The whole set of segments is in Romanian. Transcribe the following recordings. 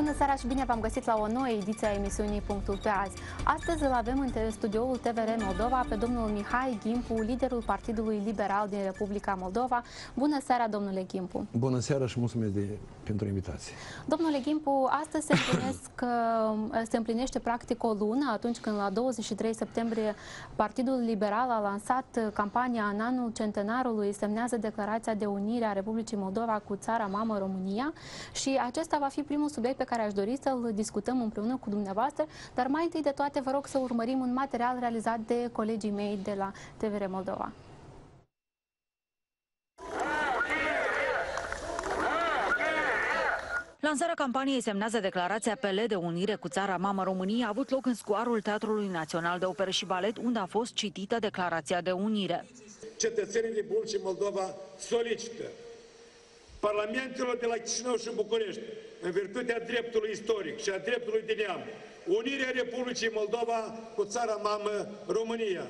Bună seara și bine v-am găsit la o nouă ediție a emisiunii Punctul pe azi. Astăzi îl avem în studioul TVR Moldova pe domnul Mihai Gimpu, liderul Partidului Liberal din Republica Moldova. Bună seara, domnule Gimpu! Bună seara și mulțumesc pentru invitație. Domnule Gimpu, astăzi se împlinește practic o lună atunci când la 23 septembrie Partidul Liberal a lansat campania în anul centenarului, semnează declarația de unire a Republicii Moldova cu țara mamă România și acesta va fi primul subiect pe care aș dori să-l discutăm împreună cu dumneavoastră, dar mai întâi de toate vă rog să urmărim un material realizat de colegii mei de la TVR Moldova. Lansarea campaniei semnează declarația PL de unire cu țara mamă România a avut loc în scuarul Teatrului Național de Operă și Balet, unde a fost citită declarația de unire. Cetățenii Republicii Moldova solicită Parlamentelor de la Chișinău și București, în virtutea dreptului istoric și a dreptului de neam, unirea Republicii Moldova cu țara mamă România.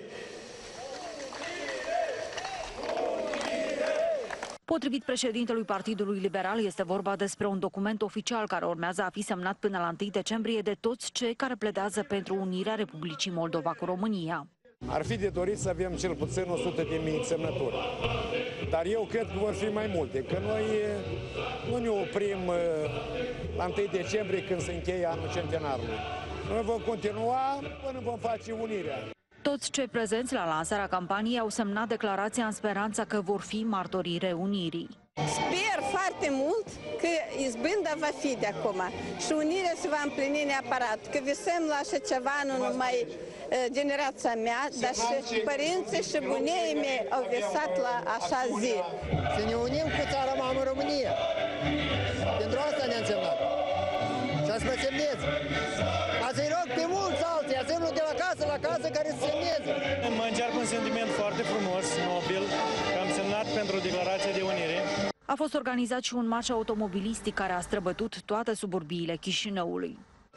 Potrivit președintelui Partidului Liberal, este vorba despre un document oficial care urmează a fi semnat până la 1 decembrie de toți cei care pledează pentru unirea Republicii Moldova cu România. Ar fi de dorit să avem cel puțin 100.000 semnături, dar eu cred că vor fi mai multe, că noi nu ne oprim la 1 decembrie când se încheie anul centenarului. Noi vom continua până vom face unirea. Toți cei prezenți la lansarea campaniei au semnat declarația în speranța că vor fi martorii reunirii. Sper foarte mult că izbânda va fi de acum și unirea se va împlini neapărat, că visăm la așa ceva, nu numai generația mea, dar și părinții și bunii mei au visat la așa zi. Să ne unim cu țara mamă România. Pentru asta ne-a însemnat. Și să vă semnez. Ca să-i rog pe mulți alții, asemnul de la casă care să semneze. Mă încearcă un sentiment foarte frumos, nobil, că am semnat pentru declarația de unire. A fost organizat și un marș automobilistic care a străbătut toate suburbiile Chișinăului.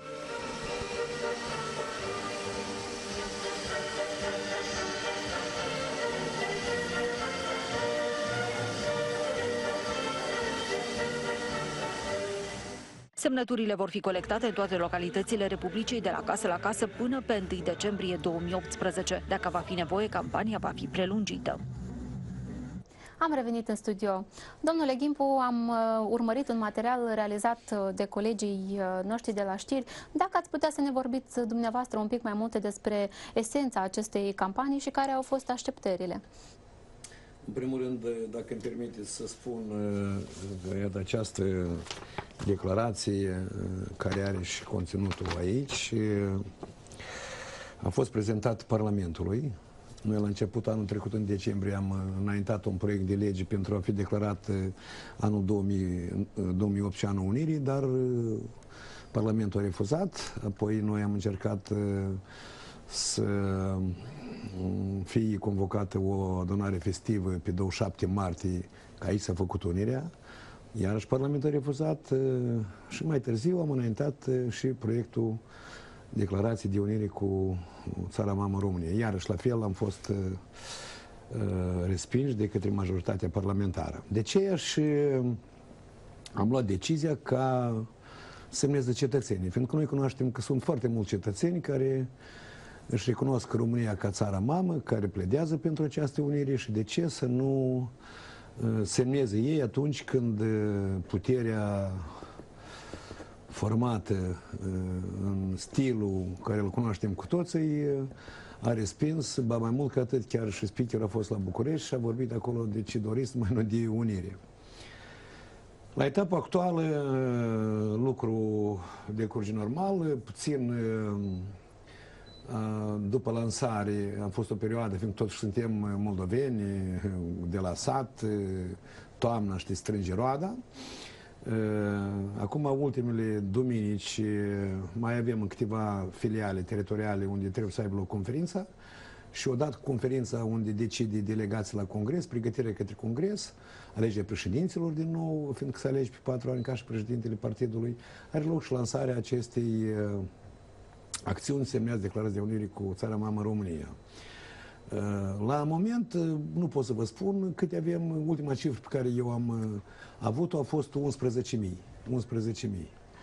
Semnăturile vor fi colectate în toate localitățile Republicii de la casă la casă până pe 1 decembrie 2018. Dacă va fi nevoie, campania va fi prelungită. Am revenit în studio. Domnule Gimpu, am urmărit un material realizat de colegii noștri de la știri. Dacă ați putea să ne vorbiți dumneavoastră un pic mai multe despre esența acestei campanii și care au fost așteptările. În primul rând, dacă îmi permiteți să spun că această declarație care are și conținutul aici a fost prezentat Parlamentului. Noi la început anul trecut, în decembrie, am înaintat un proiect de lege pentru a fi declarat anul 2008 și anul Unirii, dar Parlamentul a refuzat. Apoi noi am încercat să fie convocată o adunare festivă pe 27 martie, că aici s-a făcut unirea. Iarăși Parlamentul a refuzat și mai târziu am înaintat și proiectul declarației de unire cu țara mamă România. Iarăși la fel am fost respinși de către majoritatea parlamentară. De aceea și am luat decizia ca semneze cetățenii, pentru că noi cunoaștem că sunt foarte mulți cetățeni care își recunosc România ca țara mamă, care pledează pentru această unire și de ce să nu semneze ei atunci când puterea formată în stilul care îl cunoaștem cu toții a respins, ba mai mult ca atât, chiar și speakerul a fost la București și a vorbit acolo de ce doriți, mai nu de unire. La etapa actuală lucrul decurge normal, puțin după lansare a fost o perioadă, fiindcă totuși suntem moldoveni de la sat, toamna, știți, strânge roada. Acum, ultimele duminici, mai avem în câteva filiale teritoriale unde trebuie să aibă o conferință și odată cu conferința unde decide delegații la congres, pregătirea către congres, alegerea președinților din nou, fiindcă se alege pe 4 ani ca și președintele partidului, are loc și lansarea acestei acțiuni semnează declarația de unire cu țara mamă România. La moment nu pot să vă spun câte avem. Ultima cifră pe care eu am avut-o a fost 11.000.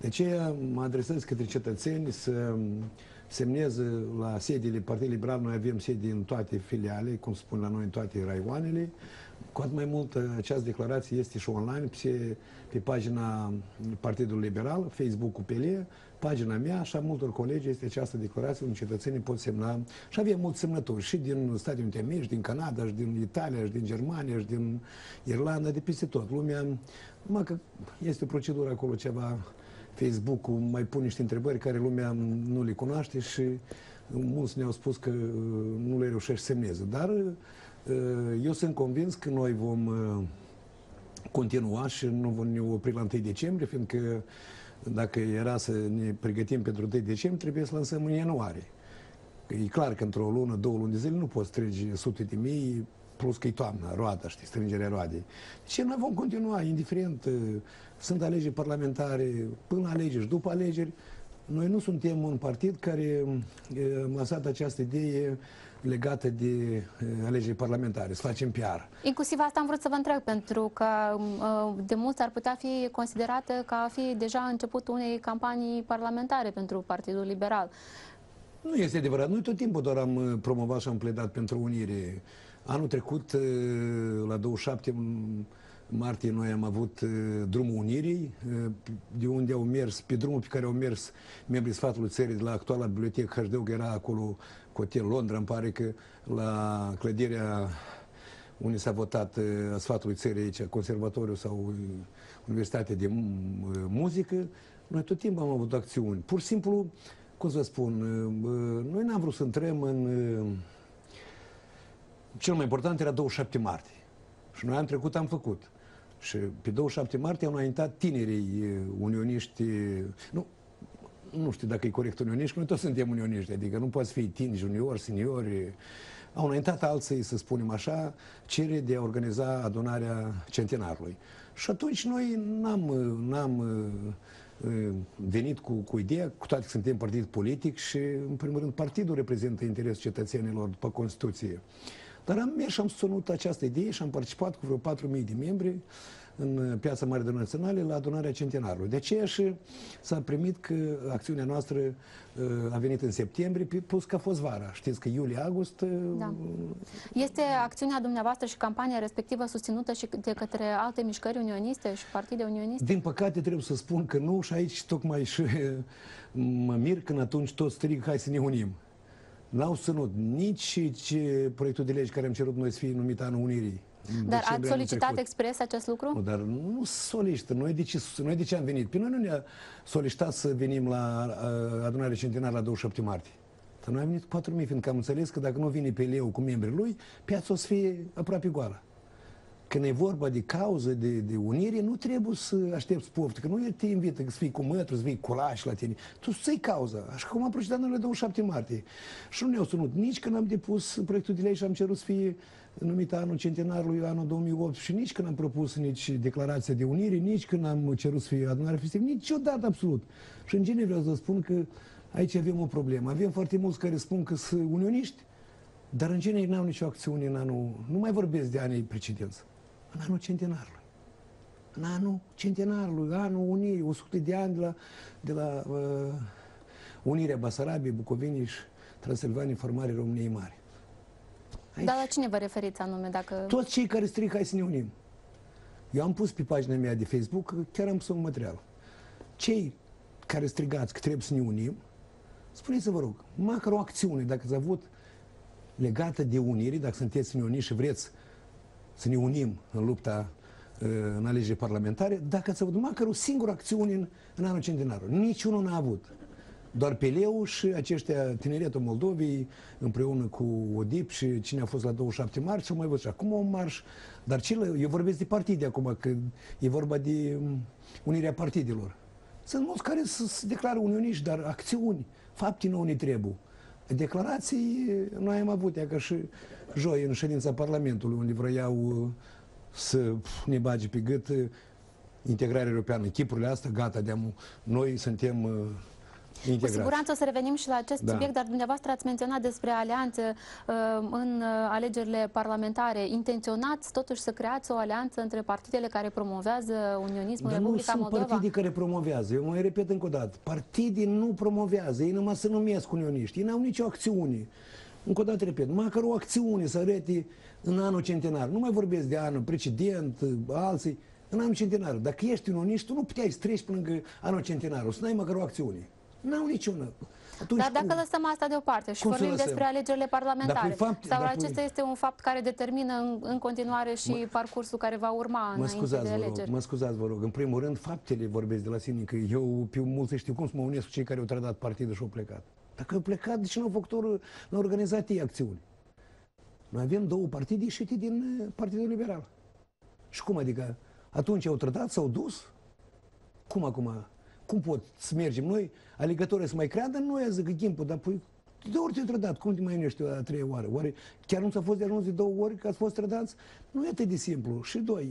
De aceea mă adresez către cetățeni să semneze la sediile Partidului Liberal. Noi avem sedii în toate filiale, cum spun la noi, în toate raioanele. Cu atât mai mult, această declarație este și online pe pagina Partidului Liberal, Facebook-ul PL, pagina mea și a multor colegi este această declarație unde cetățenii pot semna. Și avem mulți semnători și din Statele Unite Americe, din Canada, și din Italia, și din Germania, și din Irlanda, de peste tot. Lumea, numai că este o procedură acolo ceva, Facebook-ul mai pune niște întrebări care lumea nu le cunoaște și mulți ne-au spus că nu le reușește să semneze. Dar eu sunt convins că noi vom continua și nu vom ne opri la 1 decembrie, fiindcă dacă era să ne pregătim pentru 1 decembrie, trebuie să lansăm în ianuarie. E clar că într-o lună, 2 luni de zile nu poți strânge sute de mii, plus că e toamna, roada, știi, strângerea roadei. Deci noi vom continua, indiferent, sunt alegeri parlamentare, până la alegeri și după alegeri. Noi nu suntem un partid care a lăsat această idee legată de alegeri parlamentare, să facem PR. Inclusiv asta am vrut să vă întreb, pentru că de mulți ar putea fi considerată ca a fi deja începutul unei campanii parlamentare pentru Partidul Liberal. Nu este adevărat. Noi tot timpul doar am promovat și am pledat pentru unire. Anul trecut, la 27 martie, noi am avut Drumul Unirii, de unde au mers, pe drumul pe care au mers membrii Sfatului Țării de la actuala bibliotecă HD, era acolo Hotel Londra, îmi pare că la clădirea unde s-a votat a Sfatului Țării aici, Conservatoriul sau Universitatea de Muzică, noi tot timpul am avut acțiuni. Pur și simplu, cum să vă spun, noi n-am vrut să intrăm în... Cel mai important era 27 martie. Și noi am trecut, am făcut. Și pe 27 martie au înaintat tinerii unioniști, nu știu dacă e corect unioniști, că noi toți suntem unioniști, adică nu poți fi tineri, juniori, seniori. Au înaintat alții, să spunem așa, cerere de a organiza adunarea centenarului. Și atunci noi n-am venit cu ideea, cu toate că suntem partid politic și, în primul rând, partidul reprezintă interesul cetățenilor după Constituție. Dar am mers și am susținut această idee și am participat cu vreo 4.000 de membri în Piața Mare de Naționale la adunarea centenarului. De aceea și s-a primit că acțiunea noastră a venit în septembrie, plus că a fost vara. Știți că iulie-august... Da. Este acțiunea dumneavoastră și campania respectivă susținută și de către alte mișcări unioniste și partide unioniste? Din păcate trebuie să spun că nu și aici tocmai și mă mir când atunci toți strig, hai să ne unim. N-au susținut nici proiectul de lege care am cerut noi să fie numit Anul Unirii. Dar ați solicitat expres acest lucru? Nu, dar nu solicită. Noi de ce am venit? Pe noi nu ne-a solicitat să venim la adunarea centenară la 27 martie. Dar noi am venit cu 4.000, fiindcă am înțeles că dacă nu vine pe leu cu membrii lui, piața o să fie aproape goală. Când e vorba de cauză, de unire, nu trebuie să aștepți poftă, că nu te invită să fii cu mătru, să fii colaș la tine. Tu să-i cauza. Așa cum am procedat noi la 27 martie. Și nu ne-au sunut nici când am depus proiectul de lege și am cerut să fie numit anul centenarului, anul 2008, și nici când am propus nici declarația de unire, nici când am cerut să fie adunare festivă, niciodată absolut. Și în genere vreau să spun că aici avem o problemă. Avem foarte mulți care spun că sunt unioniști, dar în genere n-au nicio acțiune în anul... Nu mai vorbesc de anii precedenți. În anul centenarului. În anul centenarului, anul Unirii, 100 de ani de la Unirea Basarabiei, Bucovinii și Transilvaniei, formarea României Mari. Aici, dar la cine vă referiți anume? Dacă... Toți cei care strig, hai să ne unim. Eu am pus pe pagina mea de Facebook, chiar am pus un material. Cei care strigați că trebuie să ne unim, spuneți-vă, vă rog, măcar o acțiune, dacă ați avut legată de unire, dacă sunteți să ne uniți și vreți să ne unim în lupta în alegeri parlamentare, dacă ați avut măcar o singură acțiune în anul centenarului. Niciunul n-a avut. Doar Peleu și aceștia, tineretul Moldovei, împreună cu ODIP și cine a fost la 27 martie, și mai văzut și acum un marș. Dar eu vorbesc de partide acum, că e vorba de unirea partidelor. Sunt mulți care se declară unioniști, dar acțiuni, fapte nu ne trebuie. Declarații noi am avut, ca și joi în ședința Parlamentului, unde vreau să ne bage pe gât integrarea europeană. Chipurile astea, gata, noi suntem Cu siguranță o să revenim și la acest subiect, dar dumneavoastră ați menționat despre alianță în alegerile parlamentare. Intenționați totuși să creați o alianță între partidele care promovează unionismul în Republica Moldova? Nu sunt partide care promovează. Eu mai repet încă o dată. Partidii nu promovează. Ei numai se numesc unioniști. Ei n-au nicio acțiune. Încă o dată repet. Măcar o acțiune să arăte în anul centenar. Nu mai vorbesc de anul precedent, alții. În anul centenar. Dacă ești unionist, tu nu puteai să treci până anul centenar. O să n-ai măcar o acțiune. N-au niciună. Atunci, dar dacă lăsăm asta deoparte și vorbim despre alegerile parlamentare, sau acesta este un fapt care determină în continuare și parcursul care va urma înainte de alegeri? Mă scuzați, vă rog. În primul rând, faptele vorbesc de la sine, că eu, pe mulți știu cum să mă unesc cu cei care au trădat partidul și au plecat. Dacă au plecat, de ce nu au făcut n-au organizat ei acțiuni? Noi avem două partide ieșite din Partidul Liberal. Și cum adică? Atunci au trădat, s-au dus? Cum acum? Cum pot să mergem noi, alegătorii să mai creadă în noi, zic, timpul, dar păi, de ori te-ai trădat, cum te mai unești a treia oară? Oare chiar nu ți-a fost de ajuns de 2 ori că ați fost trădați? Nu e atât de simplu. Și doi,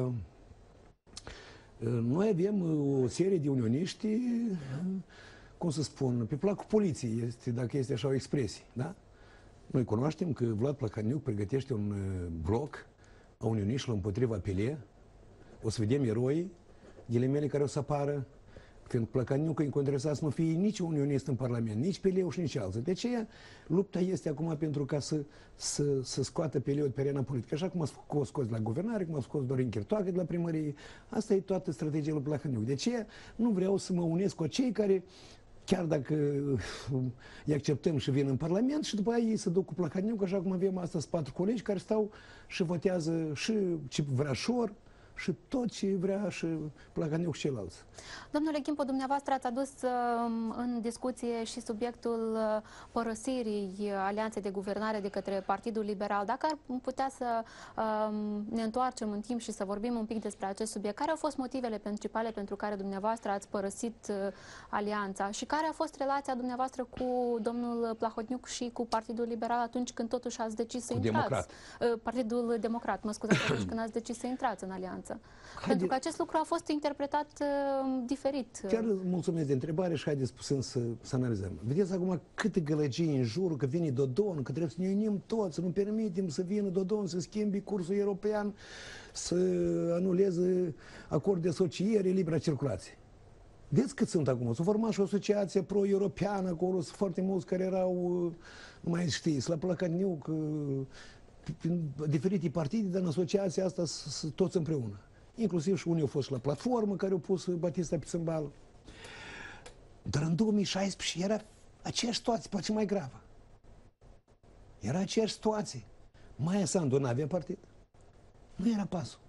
noi avem o serie de unioniști, cum să spun, pe placul poliției, dacă este așa o expresie, da? Noi cunoaștem că Vlad Plahotniuc pregătește un bloc a unioniștilor împotriva PLE. O să vedem eroi, ghilimele care o să apară. Când Plahotniuc îi interesat să nu fie nici unionist în Parlament, nici PLE-ul și nici alții. De aceea, lupta este acum pentru ca să scoată PLE-ul pe arena politică. Așa cum a scos la guvernare, cum a scos Dorin Chirtoacă de la primărie. Asta e toată strategia lui Plahotniuc. De aceea, nu vreau să mă unesc cu cei care, chiar dacă îi acceptăm și vin în Parlament, și după aia ei se duc cu Plahotniuc, așa cum avem astăzi 4 colegi care stau și votează și ce vrea Șor, și tot ce vrea și Plahotniuc și ceilalți. Domnule Gimpo, dumneavoastră ați adus în discuție și subiectul părăsirii alianței de guvernare de către Partidul Liberal. Dacă ar putea să ne întoarcem în timp și să vorbim un pic despre acest subiect, care au fost motivele principale pentru care dumneavoastră ați părăsit alianța și care a fost relația dumneavoastră cu domnul Plahotniuc și cu Partidul Liberal atunci când totuși ați decis să intrați? Partidul Democrat, mă scuzați, atunci când ați decis să intrați în alianță. Pentru că acest lucru a fost interpretat diferit. Chiar mulțumesc de întrebare și haideți puțin să analizăm. Vedeți acum câte gălăgii în jur, că vine Dodon, că trebuie să ne unim toți, să nu permitem să vină Dodon, să schimbi cursul european, să anuleze acord de asociere, libera circulație. Vedeți cât sunt acum? S-a format și o asociație pro-europeană acolo, sunt foarte mulți care erau, nu mai știți, la Plahotniuc, diferite partide, dar în asociația asta toți împreună. Inclusiv și unii au fost la platformă, care au pus Batista pe țâmbal. Dar în 2016 era aceeași situație, poate mai gravă. Era aceeași situație. Maia Sandu n-avea partid. Nu era pasul.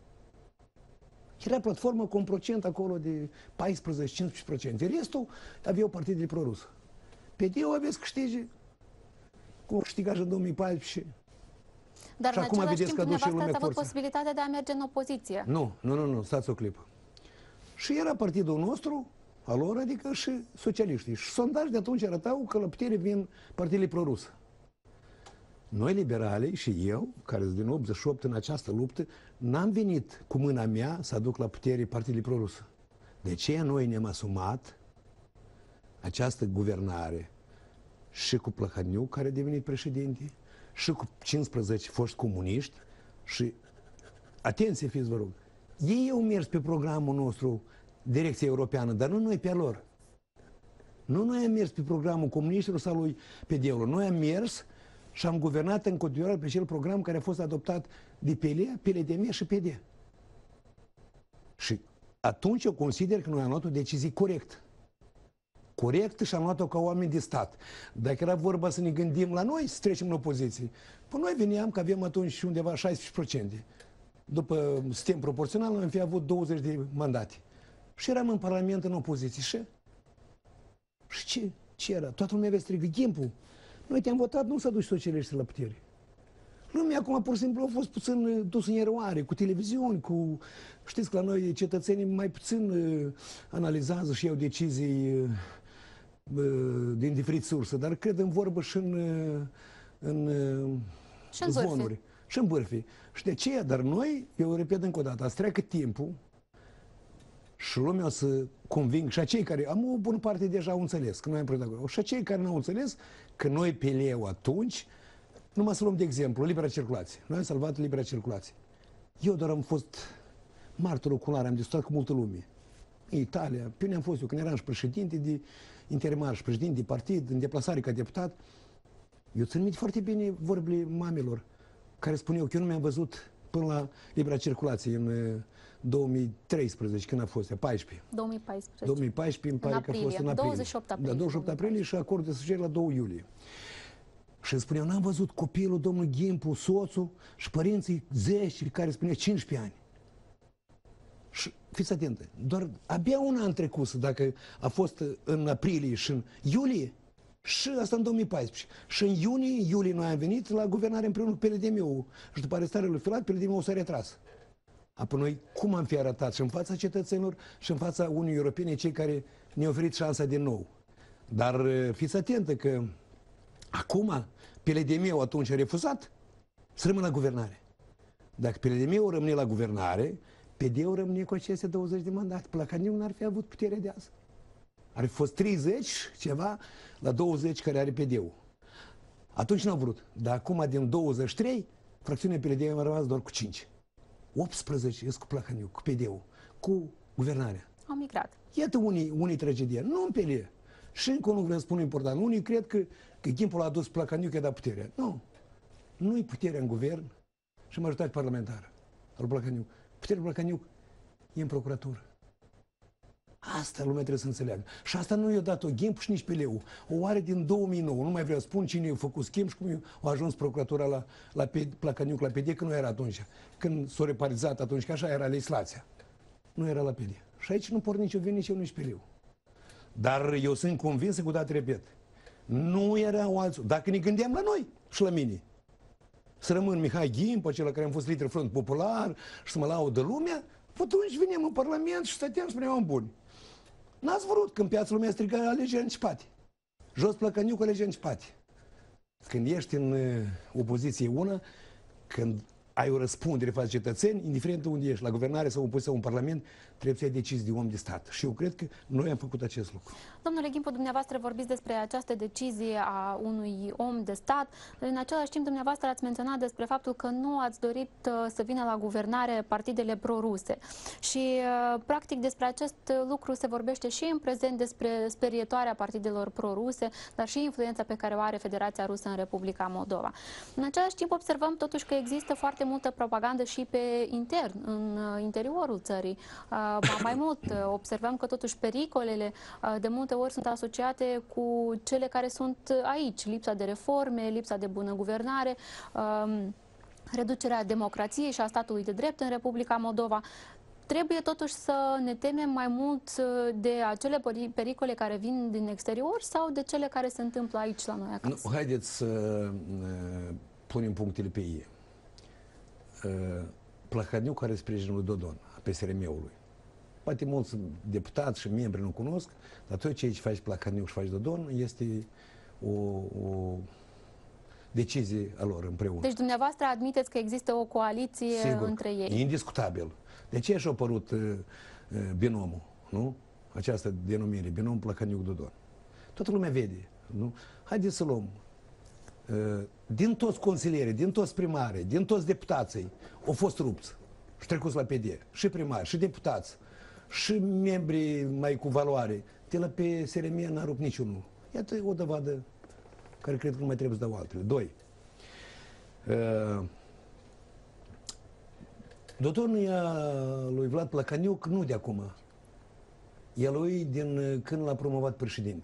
Era platformă cu un procent acolo de 14-15%. Restul aveau partidele pro-rusă. PD-ul avea să câștige, cum a câștigat și în 2014. Dar în același timp, dumneavoastră ați avut posibilitatea de a merge în opoziție. Nu, stați o clipă. Și era partidul nostru, al lor, adică și socialiștii. Și sondajele de atunci arătau că la putere vin partidele pro-rusă. Noi, liberalii, și eu, care sunt din 88 în această luptă, n-am venit cu mâna mea să aduc la putere partidele pro-rusă. De aceea noi ne-am asumat această guvernare și cu Plahotniuc, care a devenit președinte, și cu 15 foști comuniști și, atenție fiți, vă rog, ei au mers pe programul nostru Direcția Europeană, dar nu noi pe lor. Nu noi am mers pe programul comuniștilor sau lui PD-ului. Noi am mers și am guvernat în continuare pe acel program care a fost adoptat de PLE, PLDM și PD. Și atunci eu consider că noi am luat o decizie corectă. Corect și am luat-o ca oameni de stat. Dacă era vorba să ne gândim la noi, să trecem în opoziție, păi noi veneam că avem atunci undeva 16%. După sistem proporțional, noi am fi avut 20 de mandate. Și eram în Parlament în opoziție. Și ce era? Toată lumea avea strigă Gimpu. Noi te-am votat, nu să duci socialiștii la putere. Lumea acum, pur și simplu, a fost puțin dus în eroare, cu televiziuni, cu... Știți că la noi cetățenii mai puțin analizează și iau decizii din diferite surse, dar cred în vorbă și în zvonuri. Și în bârfii. Și de aceea, dar noi, eu repet încă o dată, azi treacă timpul Și lumea o să conving, și acei care, am o bună parte deja au înțeles, că noi am proiectat, și acei care nu au înțeles că noi pe leu atunci, numai să luăm de exemplu, libera circulație. Noi am salvat libera circulație. Eu doar am fost martor ocular, am discutat cu multă lume. În Italia, pe unde am fost eu, când eram și președinte de interimar, și președinte de partid, în deplasare ca deputat. Eu țin minte foarte bine vorbile mamelor care spuneau că eu nu mi-am văzut până la libera circulație în 2013, când a fost, 14. 2014. 2014, îmi pare că a fost în aprilie. 28 aprilie. Da, 28 aprilie și acordul de asociere la 2 iulie. Și îmi spuneau, n-am văzut copilul, domnul Ghimpu, soțul și părinții 10 care spuneau 15 ani. Și fiți atentă, doar abia un an trecut, dacă a fost în aprilie și în iulie, și asta în 2014. Și în iulie noi am venit la guvernare împreună cu PLD-MU. Și după arestarea lui Filat, PLD-MU s-a retras. Apoi noi cum am fi arătat și în fața cetățenilor și în fața Uniunii Europene, cei care ne-au oferit șansa din nou. Dar fiți atentă că acum PLD-MU atunci a refuzat să rămână la guvernare. Dacă PLD-MU rămâne la guvernare, PD-ul rămâne cu aceste 20 de mandate. Plahotniuc n-ar fi avut puterea de azi. Ar fi fost 30 ceva la 20 care are PD-ul. Atunci n-au vrut. Dar acum din 23, fracțiunea PD-ului a rămas doar cu 5. 18 ies cu Plahotniuc, cu PD-ul, cu guvernarea. Au migrat. Iată unii tragedie. Nu în PLD. Și încă nu vreau să spun important. Unii cred că Ghimpul a adus Plahotniuc, i-a dat puterea. Nu. Nu-i puterea în guvern și majoritate parlamentară al Plahotniuc. Puterea Plahotniuc e în procuratură. Asta lumea trebuie să înțeleagă. Și asta nu i-a dat-o Ghimpu și nici PLD-ul. O are din 2009. Nu mai vreau să spun cine i-a făcut schimb și cum a ajuns procuratura la Plahotniuc, la PD, că nu era atunci. Când s-a reparizat atunci, că așa era legislația. Nu era la PD. Și aici nu porni nicio vină, nici eu, nici PLD-ul. Dar eu sunt convins, că odată repet, nu erau alții. Dacă ne gândeam la noi și la mine, să rămân Mihai Ghimpu, acela care am fost lider Front Popular și să mă laudă lumea, atunci veneam în Parlament și stăteam și spuneam buni. N-ați vrut, când piața lumea striga alegeri anticipate. Jos Plahotniuc, alegeri anticipate. Când ești în opoziție una, când ai o răspundere față de cetățeni, indiferent unde ești, la guvernare sau opoziție sau în Parlament, trebuie să ai decizii de om de stat. Și eu cred că noi am făcut acest lucru. Domnule Ghimpu, dumneavoastră vorbiți despre această decizie a unui om de stat. În același timp, dumneavoastră ați menționat despre faptul că nu ați dorit să vină la guvernare partidele pro-ruse. Și, practic, despre acest lucru se vorbește și în prezent despre sperietoarea partidelor pro-ruse, dar și influența pe care o are Federația Rusă în Republica Moldova. În același timp, observăm totuși că există foarte multă propagandă și pe intern, în interiorul țării. Mai mult, observăm că totuși pericolele de multe ori sunt asociate cu cele care sunt aici. Lipsa de reforme, lipsa de bună guvernare, reducerea democrației și a statului de drept în Republica Moldova. Trebuie totuși să ne temem mai mult de acele pericole care vin din exterior sau de cele care se întâmplă aici la noi acasă? Nu, haideți să punem punctele pe ei. Plahotniuc are sprijinul Dodon, a PSRM-ului. Poate mulți deputați și membri nu cunosc, dar tot ceea ce face Plahotniuc și face Dodon este o decizie a lor împreună. Deci dumneavoastră admiteți că există o coaliție între ei? Indiscutabil. De ce și-a apărut binomul, nu? Această denumire, binom Plahotniuc-Dodon. Toată lumea vede, nu? Haideți să luăm. Din toți consilierii, din toți primarii, din toți deputații au fost rupți și trecuți la PD. Și primari, și deputați, și membrii mai cu valoare. De la PSRM n-a rupt niciunul. Iată o dovadă care cred că nu mai trebuie să dau altele. 2. Dodonul lui Vlad Plahotniuc nu de acum. E lui din când l-a promovat președinte.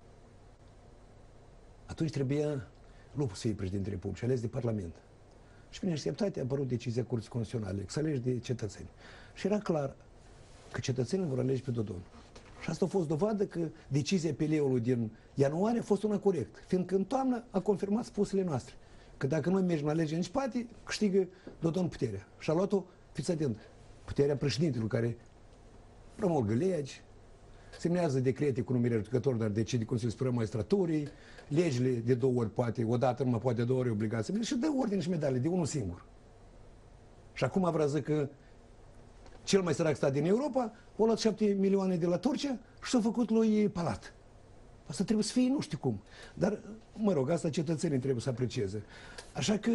Atunci trebuia lupul să fie președintele Republicii, ales de Parlament. Și prin așteptate a apărut decizia Curții Constituționale, să alegi de cetățeni. Și era clar că cetățenii vor alege pe Dodon. Și asta a fost dovadă că decizia PLD-ului din ianuarie a fost una corectă, fiindcă în toamnă a confirmat spusele noastre, că dacă noi mergem la alegeri în spate, câștigă Dodon puterea. Și a luat-o, fiți atent, puterea președintelui care promulgă legi, semnează decrete cu numirea judecătorilor, dar decide Consiliul Superior Magistraturii, legile de 2 ori poate, odată numai poate, de 2 ori obligație, și dă ordine și medalii de unul singur. Și acum vrea să că cel mai sărac stat din Europa, o luat 7 milioane de la Turcia și s-a făcut lui palat. Asta trebuie să fie nu știu cum. Dar, mă rog, asta cetățenii trebuie să aprecieze. Așa că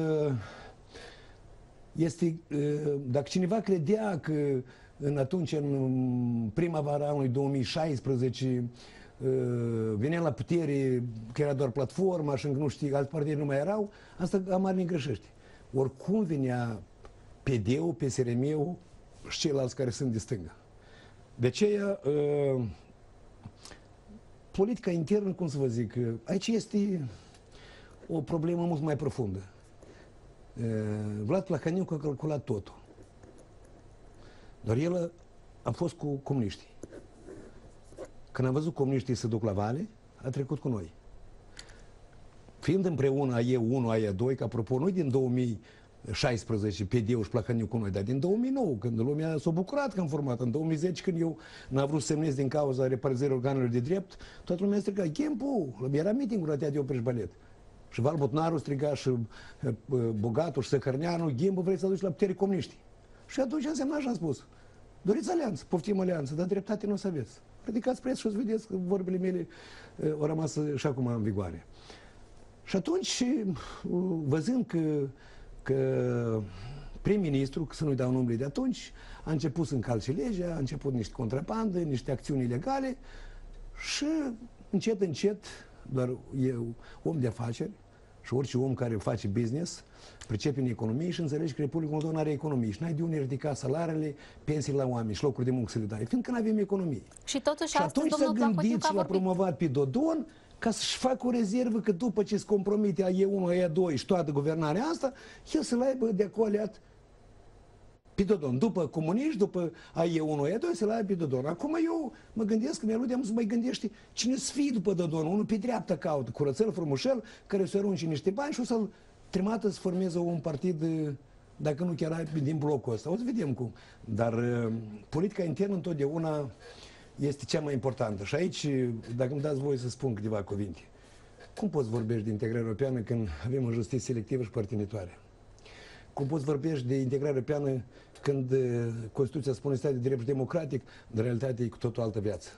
dacă cineva credea că în primăvara anului 2016 venea la putere, că era doar platforma și încă nu știi, alți partide nu mai erau, asta amar ne greșește. Oricum venea PD-ul, PSRM-ul și ceilalți care sunt de stânga. De aceea, politica internă, cum să vă zic, aici este o problemă mult mai profundă. Vlad Plahotniuc a calculat totul. Doar el a fost cu comuniștii. Când am văzut comuniștii se duc la vale, a trecut cu noi. Fiind împreună AE1, AE2, că apropo, nu din 2016 PD-ul și Plahotniuc cu noi, dar din 2009, când lumea s-a bucurat că am format. În 2010, când eu n-am vrut să semnez din cauza repartizării organelor de drept, toată lumea striga, Ghimpu, era meeting-ul la Teatru Preșbalet. Și Val Botnaru striga și Bogatul și Săcărneanu, Ghimpu, vrei să aduci la putere comuniștii. Și atunci a însemnat și am spus, doriți alianță, poftim alianță, dar dreptate nu o să aveți. Ridicați preț și o să vedeți că vorbele mele au rămas și acum în vigoare. Și atunci, văzând că prim-ministru, să nu-i dau numele de atunci, a început să încalce legea, a început niște contrabandă, niște acțiuni ilegale și încet, încet, doar eu, om de afaceri și orice om care face business, pricepe în economie și înțelegi că Republica Moldova nu are economie și n-ai de unde ridica salariile, pensiile la oameni și locuri de muncă să le dai, fiindcă nu avem economie. Și totuși și atunci s-a gândit și l-a promovat pe Dodon ca să-și facă o rezervă că după ce se compromite AE1, AE2 și toată guvernarea asta, el să-l aibă de acoleat pe Dodon. După comuniști, după AE1, AE2, să-l aibă pe Dodon. Acum eu mă gândesc că mi-aludeam să mai gândește cine să fie după Dodon. Unul pe dreapta caută, curățel, frumușel, care să arunce niște bani și o să-l trimată să formeze un partid, dacă nu chiar din blocul ăsta. O să vedem cum. Dar politica internă întotdeauna este cea mai importantă. Și aici, dacă îmi dați voie să spun câteva cuvinte. Cum poți vorbești de integrare europeană când avem o justiție selectivă și părtinitoare? Cum poți vorbești de integrare europeană când Constituția spune stat de drept democratic, în realitate e cu totul altă viață?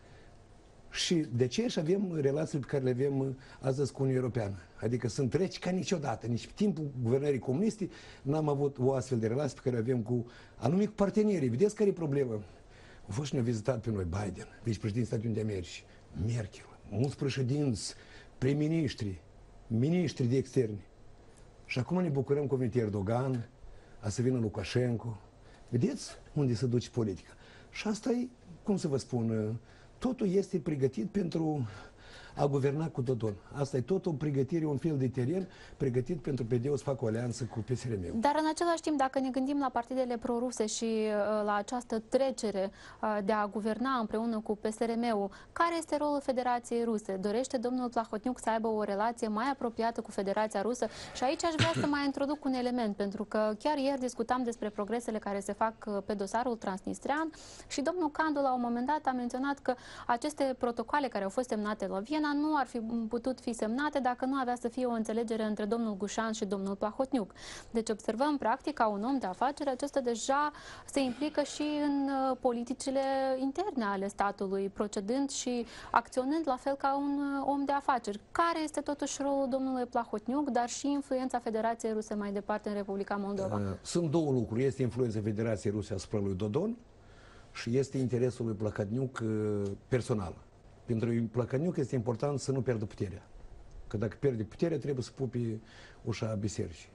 Și de ce și avem relațiile pe care le avem astăzi cu Uniunea Europeană? Adică sunt reci ca niciodată. Nici pe timpul guvernării comuniste n-am avut o astfel de relație pe care avem cu anume cu partenerii. Vedeți care e problema? Au fost și ne-a vizitat pe noi Biden, vicepreședintele Statelor Unite de Americi, Merkel, mulți președinți, prim-ministri, ministri de externe. Și acum ne bucurăm că a venit Erdogan, a să vină Lukashenko. Vedeți unde se duce politica? Și asta e, cum să vă spun, totul este pregătit pentru a guverna cu Dodon. Asta e tot o pregătire, un fel de teren pregătit pentru PD-ul să facă o alianță cu PSRM-ul. Dar în același timp, dacă ne gândim la partidele proruse și la această trecere de a guverna împreună cu PSRM-ul, care este rolul Federației Ruse? Dorește domnul Plahotniuc să aibă o relație mai apropiată cu Federația Rusă? Și aici aș vrea să mai introduc un element, pentru că chiar ieri discutam despre progresele care se fac pe dosarul transnistrean și domnul Candu la un moment dat a menționat că aceste protocoale care au fost semnate la Viena nu ar fi putut fi semnate dacă nu avea să fie o înțelegere între domnul Gușan și domnul Plahotniuc. Deci observăm practic ca un om de afaceri, acesta deja se implică și în politicile interne ale statului, procedând și acționând la fel ca un om de afaceri. Care este totuși rolul domnului Plahotniuc, dar și influența Federației Ruse mai departe în Republica Moldova? Sunt două lucruri. Este influența Federației Ruse asupra lui Dodon și este interesul lui Plahotniuc personal. Pentru Plahotniuc este important să nu pierdă puterea. Că dacă pierde puterea, trebuie să pupi ușa bisericii.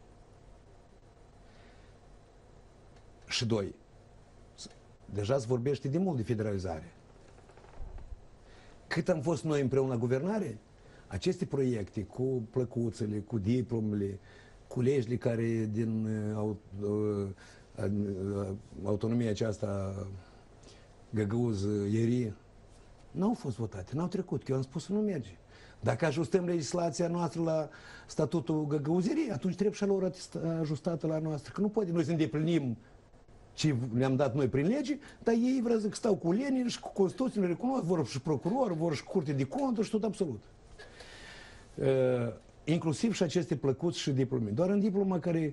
Și doi, deja se vorbește de mult de federalizare. Cât am fost noi împreună la guvernare, aceste proiecte cu plăcuțele, cu diplomele, cu legile care din autonomia aceasta găgăuz-ierie, n-au fost votate, n-au trecut, că eu am spus să nu merge. Dacă ajustăm legislația noastră la statutul găgăuzerii, atunci trebuie și lor ajustată la noastră. Că nu poate noi să îndeplinim ce ne-am dat noi prin lege, dar ei vreau să stau cu Lenin și cu Constituție, ne recunosc, vor și procuror, vor și curte de conturi și tot absolut. Inclusiv și aceste plăcuți și diplome. Doar în diploma care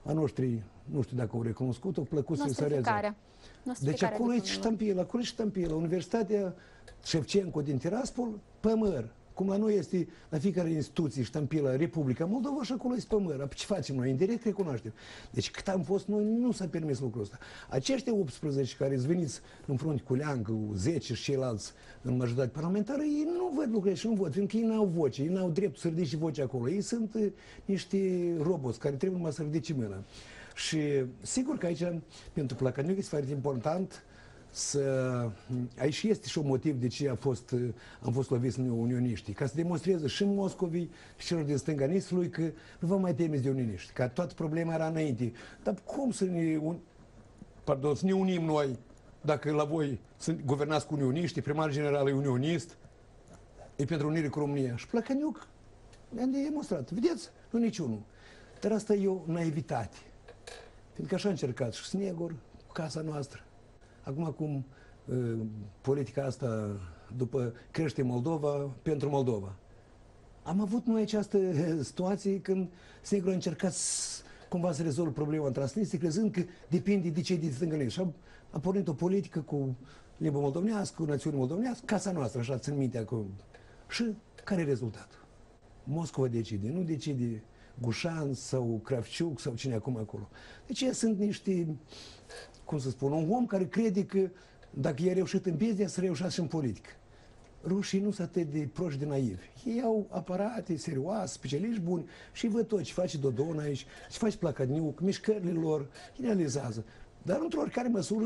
a noștri, nu știu dacă au recunoscut-o, plăcut să-i sărează. Deci acolo e ștampilă, acolo e ștampilă. Universitatea Șevcenco din Tiraspol, pămăr. Cum la noi este, la fiecare instituție, ștampila Republica Moldova, și acolo este pămăr. Ce facem noi? Indirect recunoaștem. Deci cât am fost noi, nu s-a permis lucrul ăsta. Aceștia 18 care îți veniți în frunte cu Leancă, 10 și ceilalți în majoritate parlamentară, ei nu văd lucrurile și nu văd, fiindcă ei n-au voce, ei n-au dreptul să ridice vocea acolo. Ei sunt niște roboți care trebuie numai să ridice mâna. Și sigur că aici, pentru Plahotniuc, este foarte important aici este și un motiv de ce am fost loviți unioniștii, ca să demonstreze și Moscovii și celor din stânga Nistului că nu vă mai temeți de unioniști, că toată problema era înainte. Dar cum să ne unim noi dacă la voi guvernați cu unioniștii, primar general e unionist, e pentru unire cu România. Și Plahotniuc ne-a demonstrat. Vedeți? Nu niciunul. Dar asta e o naivitate. Fiindcă așa a încercat și Snegur, casa noastră. Acum cum politica asta, după crește Moldova, pentru Moldova. Am avut noi această situație când Snegur a încercat cumva să rezolve problema în Transnistria, crezând că depinde de cei din stânga. Și a pornit o politică cu limba moldovenească, cu națiune moldovenească, casa noastră, așa țin minte acum. Și care e rezultatul? Moscova decide, nu decide Gușan sau Kravciuk sau cine acum acolo. Deci ei sunt niște, cum să spun, un om care crede că dacă i-a reușit în business, să reușească și în politică. Rușii nu sunt atât de proști de naivi. Ei au aparate serioase, specialiști buni și văd tot ce face Dodon aici, ce face Plahotniuc, mișcările lor, îi realizează. Dar într-o oricare măsură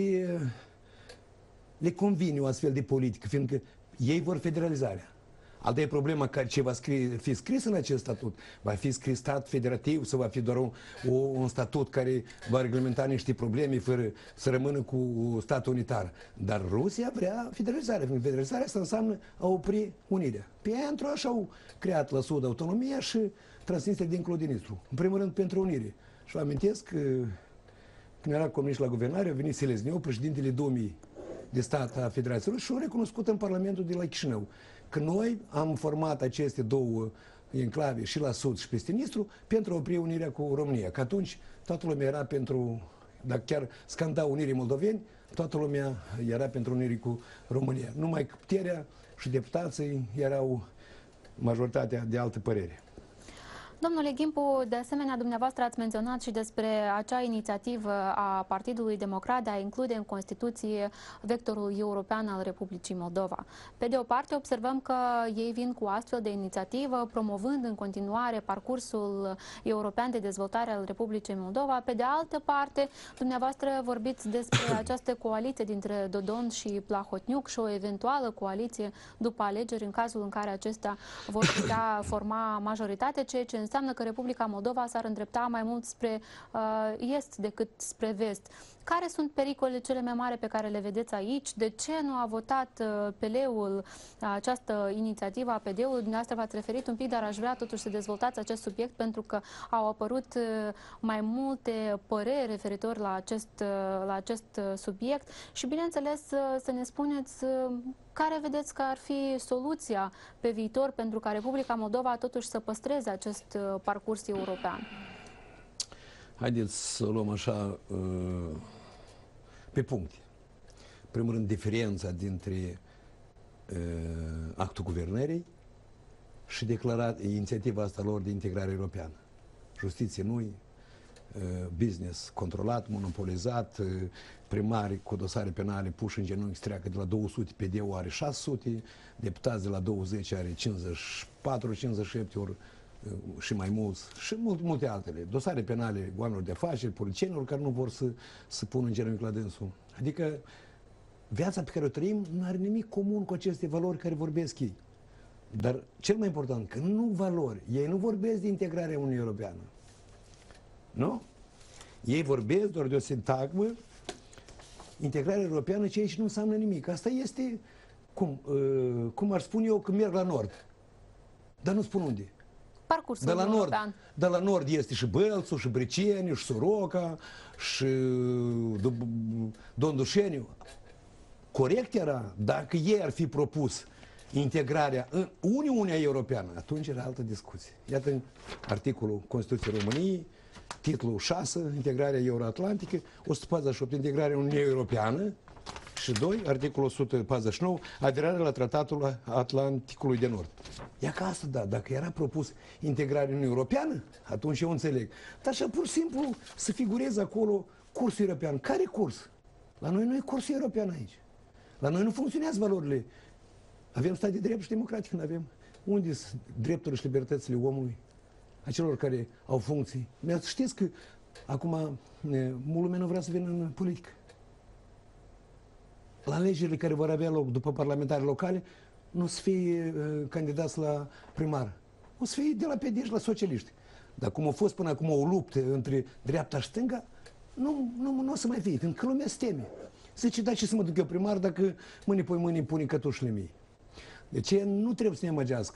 le convine o astfel de politică, fiindcă ei vor federalizarea. Alta e problema că ce va fi scris în acest statut. Va fi scris stat federativ sau va fi doar un statut care va reglementa niște probleme fără să rămână cu statul unitar. Dar Rusia vrea federalizarea. Federalizarea asta înseamnă a opri unirea. Pentru așa au creat la sud autonomia și Transnistria dincolo de Nistru. În primul rând pentru unire. Și vă amintesc că când era comunist la guvernare, a venit Selezneu, președintele Dumii de stat a Federației Ruse și au recunoscut în Parlamentul de la Chișinău că noi am format aceste două enclave și la sud și peste Nistru pentru a opri unirea cu România. Că atunci toată lumea era pentru, dacă chiar scanda unirii moldoveni, toată lumea era pentru unirii cu România. Numai că puterea și deputații erau majoritatea de altă părere. Domnule Ghimpu, de asemenea, dumneavoastră ați menționat și despre acea inițiativă a Partidului Democrat de a include în Constituție vectorul european al Republicii Moldova. Pe de o parte, observăm că ei vin cu astfel de inițiativă, promovând în continuare parcursul european de dezvoltare al Republicii Moldova. Pe de altă parte, dumneavoastră vorbiți despre această coaliție dintre Dodon și Plahotniuc și o eventuală coaliție după alegeri, în cazul în care acestea vor putea forma majoritate, ceea ce înseamnă că Republica Moldova s-ar îndrepta mai mult spre est decât spre vest. Care sunt pericolele cele mai mari pe care le vedeți aici? De ce nu a votat PL-ul această inițiativă a PD-ului? Dumneavoastră v-ați referit un pic, dar aș vrea totuși să dezvoltați acest subiect pentru că au apărut mai multe păreri referitor la acest subiect și, bineînțeles, să ne spuneți care vedeți că ar fi soluția pe viitor pentru ca Republica Moldova totuși să păstreze acest parcurs european. Haideți să luăm așa pe puncte. În primul rând, diferența dintre actul guvernării și inițiativa asta lor de integrare europeană. Justiție nu-i, business controlat, monopolizat, primari cu dosare penale puși în genunchi treacă de la 200, PD-ul are 600, deputați de la 20 are 54-57 ori și mai mulți, și multe altele. Dosare penale oamenilor de afaceri, politicienilor care nu vor să pună în genunchi la dânsul. Adică viața pe care o trăim nu are nimic comun cu aceste valori care vorbesc ei. Dar cel mai important, că nu valori. Ei nu vorbesc de integrarea Uniunii Europeană. Nu? Ei vorbesc doar de o sintagmă, integrarea europeană, ceea ce nu înseamnă nimic. Asta este, cum ar spune eu, că merg la nord. Dar nu spun unde. Parcursul european. Dar la nord este și Bălțul, și Briceniu, și Soroca, și Dondușeniu. Corect era, dacă ei ar fi propus integrarea în Uniunea Europeană, atunci era altă discuție. Iată articolul Constituției României, titlul 6, integrarea euroatlantică, 148, integrarea Uniunii Europeană și 2, articolul 149, aderarea la Tratatul Atlanticului de Nord. Ia ca asta, da, dacă era propus integrarea Uniunii Europeană, atunci eu înțeleg. Dar așa pur și simplu să figureze acolo cursul european. Care curs? La noi nu e cursul european aici. La noi nu funcționează valorile. Avem stat de drept și democratic, nu avem. Unde sunt drepturile și libertățile omului? A celor care au funcții. Știți că acum multă lume nu vrea să vină în politică. La alegerile care vor avea loc după parlamentare locale, nu o să fie candidați la primar. O să fie de la PD și la socialiști. Dar cum a fost până acum o luptă între dreapta și stânga, nu o să mai fie, pentru că lumea se teme. Zice, da, ce să mă duc eu primar dacă mâine pune cătușile mie. De ce nu trebuie să ne amăgească?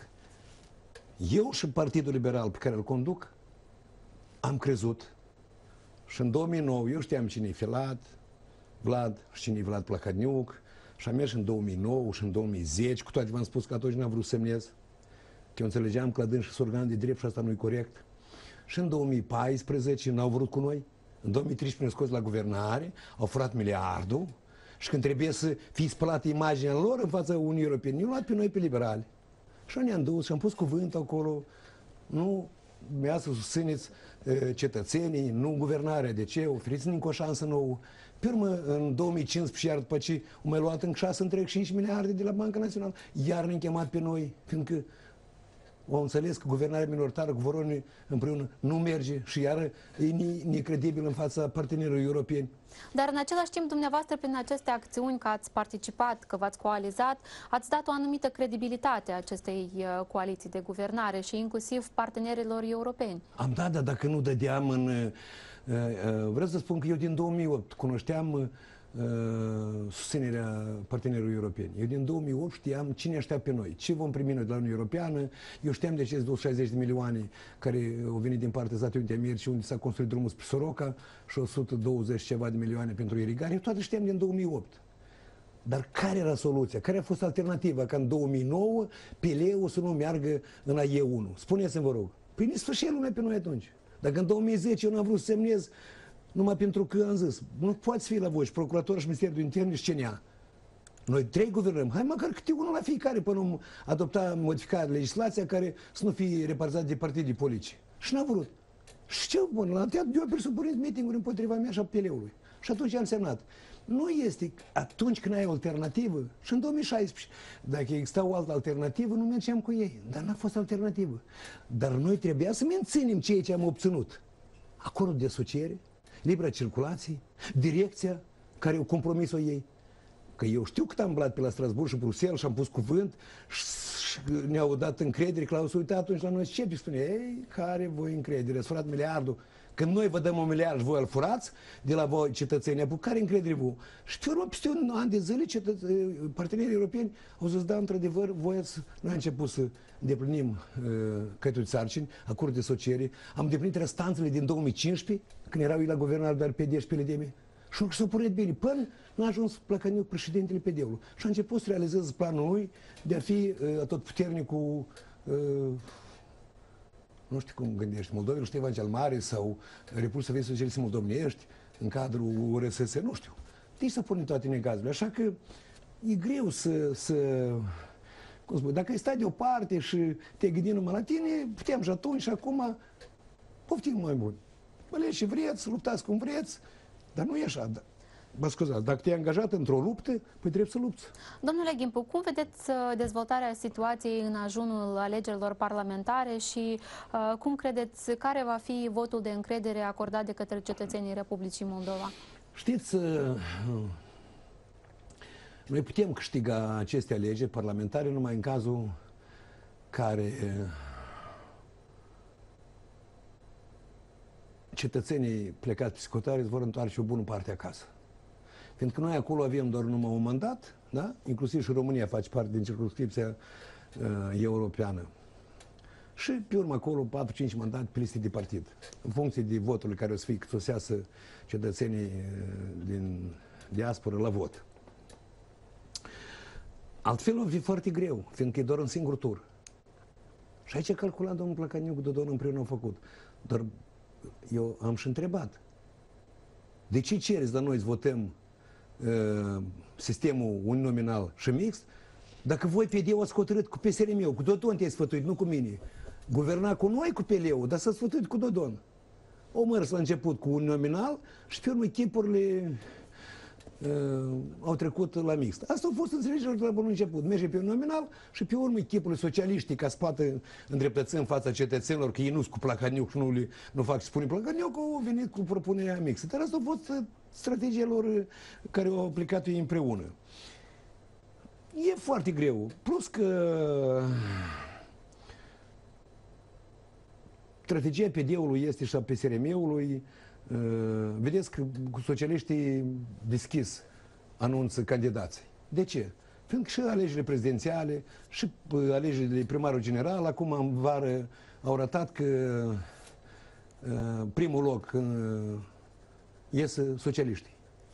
Eu și Partidul Liberal pe care îl conduc am crezut și în 2009 eu știam cine e Vlad și cine e Vlad Plahotniuc și am mers în 2009 și în 2010, cu toate v-am spus că atunci n-am vrut să semnez, că eu înțelegeam că la dâns și organ de drept și asta nu e corect. Și în 2014 n-au vrut cu noi. În 2013 ne-au scos la guvernare, au furat miliardul și când trebuie să fie spălată imaginea lor în fața Uniunii Europene, ne-au luat pe noi pe liberali. Și ne-am dus și am pus cuvânt acolo, nu mi-a să susțineți cetățenii, nu guvernarea. De ce? Oferiți-ne încă o șansă nouă. Pe urmă, în 2015, iar după ce au mai luat încă 6,5 miliarde de la Banca Națională, iar ne-am chemat pe noi, fiindcă au înțeles că guvernarea minoritară, guvernul împreună, nu merge și iară e necredibil în fața partenerilor europeni. Dar în același timp, dumneavoastră, prin aceste acțiuni că ați participat, că v-ați coalizat, ați dat o anumită credibilitate acestei coaliții de guvernare și inclusiv partenerilor europeni. Am dat, dar dacă nu dădeam în... Vreau să spun că eu din 2008 cunoșteam susținerea partenerilor europeni. Eu din 2008 știam cine așteaptă pe noi, ce vom primi noi de la Uniunea Europeană. Eu știam de acest 260 de milioane care au venit din partea Statului Unite Americii, unde s-a construit drumul spre Soroca și 120 ceva de milioane pentru irigare. Eu toate știam din 2008. Dar care era soluția? Care a fost alternativa ca în 2009 PLE-ul să nu meargă în AE1? Spuneți-mi, vă rog. Păi ne sfârșea lumea pe noi atunci. Dacă în 2010 eu n-am vrut să semnez, numai pentru că am zis, nu poți fi la voi și procurator și Ministerul de Interne și CNA. Noi 3 guvernăm, hai măcar câte unul la fiecare până nu adopta modificarea legislația care să nu fie repartizat de partide politice. Și n-a vrut. Și ce bun, l-am tăiat de presupunit meeting-uri împotriva mea și a PL-ului. Și atunci am semnat. Nu este atunci când ai o alternativă, și în 2016, dacă exista o altă alternativă, nu mergeam cu ei. Dar n-a fost alternativă. Dar noi trebuia să menținem ceea ce am obținut. Acordul de asociere, libera circulație, direcția care au compromis-o ei. Că eu știu cât am blat pe la Strasbourg și Bruxelles și am pus cuvânt și ne-au dat încredere, că l-au uitat atunci la noi și spune, ei, care voi încredere, ați furat miliardul. Când noi vă dăm 1 miliard și voi îl furați de la voi cetățenii, cu care încredere voi? Și pe urmă, peste un an de zile, partenerii europeni au zis, da, într-adevăr, noi am început să îndeplinim către sarcini, acord de asociere, am îndeplinit restanțele din 2015, când erau ei la guvernare doar PD și PLDM. Și s-a pornit bine, până nu a ajuns Plahotniuc președintele PD-ului. Și a început să realizeze planul lui de a fi atotputernicul, nu știu cum gândești, Moldovei, nu știu, Ivan cel Mare sau Republica Sovietică Socialiste Moldovnești, în cadrul URSS, nu știu. Deci să pornim toate negațiile. Așa că e greu cum spun, dacă ai stai deoparte și te gândi numai la tine, puteam și atunci și acum poftim mai bun. Alegeți și vreți, luptați cum vreți, dar nu e așa. Mă scuzați, dacă te-ai angajat într-o luptă, păi trebuie să lupți. Domnule Gimpu, cum vedeți dezvoltarea situației în ajunul alegerilor parlamentare și cum credeți care va fi votul de încredere acordat de către cetățenii Republicii Moldova? Știți, noi putem câștiga aceste alegeri parlamentare numai în cazul care cetățenii plecați pe scutare îți vor întoarce o bună parte acasă. Pentru că noi acolo avem doar numai un mandat, da? Inclusiv și România face parte din circumscripția europeană. Și pe urmă acolo 4-5 mandate pe liste de partid. În funcție de voturile care o să fie, cât o să iasă cetățenii din diasporă la vot. Altfel o fi foarte greu, fiindcă e doar un singur tur. Și aici calcula domnul Plahotniuc, Dodon împreună au făcut. Doar eu am și întrebat. De ce cereți la noi să votăm sistemul uninominal și mixt, dacă voi PD-ul ați hotărât cu PSRM-ul, cu Dodon te-ai sfătuit, nu cu mine. Guverna cu noi, cu PL-ul, dar s-a sfătuit cu Dodon. O mers la început cu uninominal și pe urmă echipurile au trecut la mixt. Asta a fost înțelegerea de la bun început. Merge pe nominal și pe urmă echipurile socialiștii ca spate îndreptăți în fața cetățenilor că ei nu-s cu Plahaniuc și nu fac să spune Plahaniuc, au venit cu propunerea mixtă. Dar asta a fost strategia lor care au aplicat ei împreună. E foarte greu. Plus că strategia PD-ului este și a PSRM-ului. Vedeți că socialiștii deschis anunță candidații. De ce? Pentru că și alegerile prezidențiale, și alegerile de primarul general, acum în vară au arătat că primul loc iese socialiștii.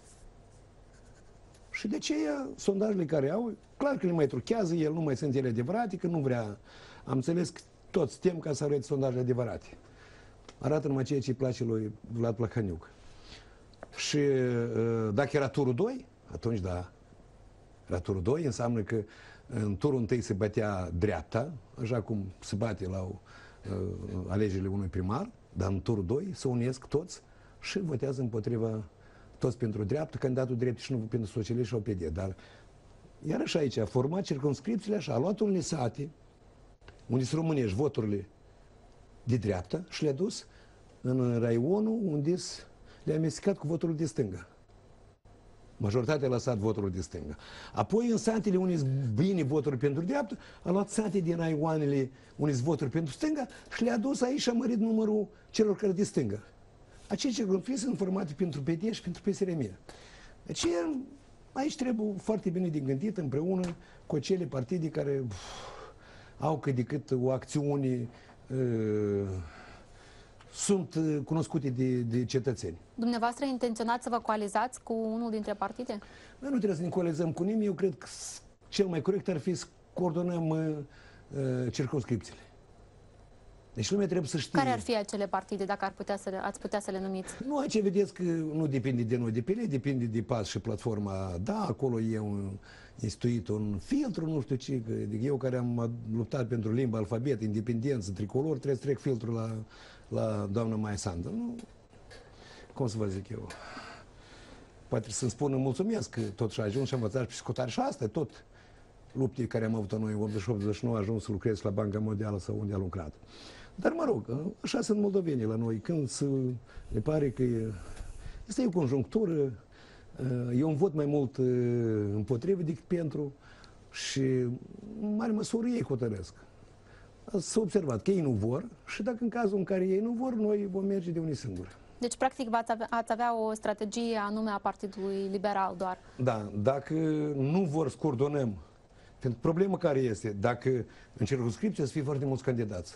Și de ce sondajele care au, clar că le mai truchează, el nu mai sunt ele adevărate, că nu vrea. Am înțeles că toți tem ca să arăt sondajele adevărate. Arată numai ceea ce îi place lui Vlad Plahaniuc. Și dacă era turul 2, atunci da. Era turul 2, înseamnă că în turul 1 se bătea dreapta, așa cum se bate la alegerile unui primar, dar în turul 2 se unesc toți și votează împotriva toți pentru dreapta, candidatul drept și nu pentru socialiști sau PD. Dar iarăși aici a format circumscripțiile așa, a luat unele sate unde se românești voturile de dreapta și le-a dus în raionul unde le-a amestecat cu votul de stânga. Majoritatea a lăsat votul de stânga. Apoi în satele unde sunt bine voturi pentru dreapta, a luat sate din raioanele unde sunt voturi pentru stânga și le-a dus aici și a mărit numărul celor care de stânga. Acei circumscripții sunt formate pentru PD și pentru PSRM. Deci aici trebuie foarte bine de gândit împreună cu acele partide care au cât de cât o acțiune sunt cunoscute de cetățeni. Dumneavoastră intenționați să vă coalizați cu unul dintre partide? Noi nu trebuie să ne coalizăm cu nimeni. Eu cred că cel mai corect ar fi să coordonăm circumscripțiile. Deci lumea trebuie să știe. Care ar fi acele partide, dacă ați putea să le numiți? Nu, aici vedeți că nu depinde de noi, depinde de PAS și platforma. Da, acolo e instituit un filtru, nu știu ce. Eu care am luptat pentru limba, alfabet, independență, tricolor, trebuie să trec filtrul la doamna Maia Sandu. Nu, cum să vă zic eu? Poate să-mi spună mulțumesc că totuși a ajuns și am învățat psihotare și asta, tot luptii care am avut noi în 88-89, a ajuns să lucrez la Banca Mondială sau unde a lucrat. Dar mă rog, așa sunt moldovenii la noi. Când le pare că este o conjunctură, eu îmi vot mai mult împotrivă decât pentru și în mare măsură ei hotărăsc. S-a observat că ei nu vor și dacă în cazul în care ei nu vor, noi vom merge de unii singuri. Deci, practic, ați avea o strategie anume a Partidului Liberal doar. Da, dacă nu vor să coordonăm, pentru problema care este, dacă în circumscripție să fie foarte mulți candidați.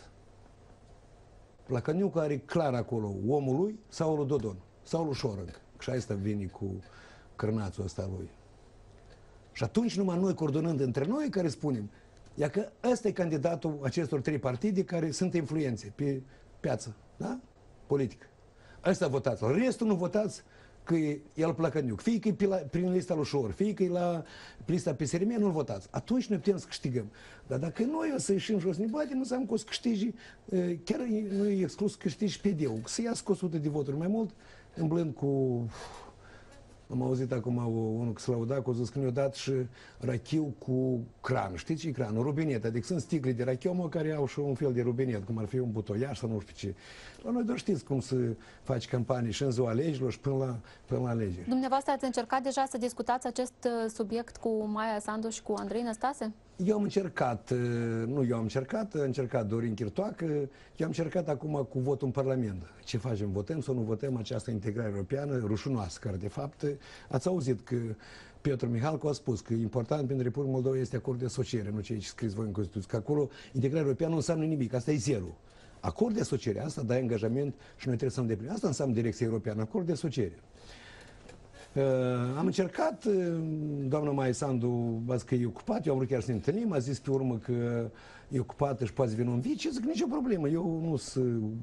Plahaniuc are clar acolo omul lui sau lui Dodon, sau lui Șorâng. Și asta vine cu crânațul ăsta lui. Și atunci numai noi coordonând între noi care spunem, ia că ăsta e candidatul acestor 3 partide care sunt influențe pe piață, da? Politică. Ăsta votați, restul nu votați că e el Plahaniuc, fie că e prin lista lui Șor, fie că e la lista PSRM, nu-l votați. Atunci noi putem să câștigăm. Dar dacă noi o să ieșim jos ne bate, nu înseamnă că o să câștigi, chiar nu e exclus să câștigi PD-ul, să iasă cu 100 de voturi mai mult, îmblând cu... Am auzit acum unul că se lauda, că a zis că ne-a dat și rachiu cu cran. Știți ce e cran? O rubinetă. Adică sunt sticle de rachiu, care au și un fel de rubinet, cum ar fi un butoiaș sau nu știu ce. La noi doar știți cum să faci campanii și în ziua alegerilor și până la alegeri. Dumneavoastră ați încercat deja să discutați acest subiect cu Maia Sandu și cu Andrei Năstase? Eu am încercat, a încercat Dorin Chirtoacă, eu am încercat acum cu votul în Parlament. Ce facem? Votăm sau nu votăm această integrare europeană rușinoasă, care de fapt ați auzit că Piotr Mihalcu a spus că important pentru Republica Moldova este acord de asociere, nu ceea ce scriți voi în Constituție, că acolo integrarea europeană nu înseamnă nimic, asta e zero. Acord de asociere, asta dai angajament și noi trebuie să îndeplinim. Asta înseamnă direcția europeană, acord de asociere. Am încercat, doamna Maia Sandu a zis că e ocupat, eu am vrut chiar să ne întâlnim, a zis pe urmă că e ocupată și poate veni un vice, zic nicio problemă, eu nu sunt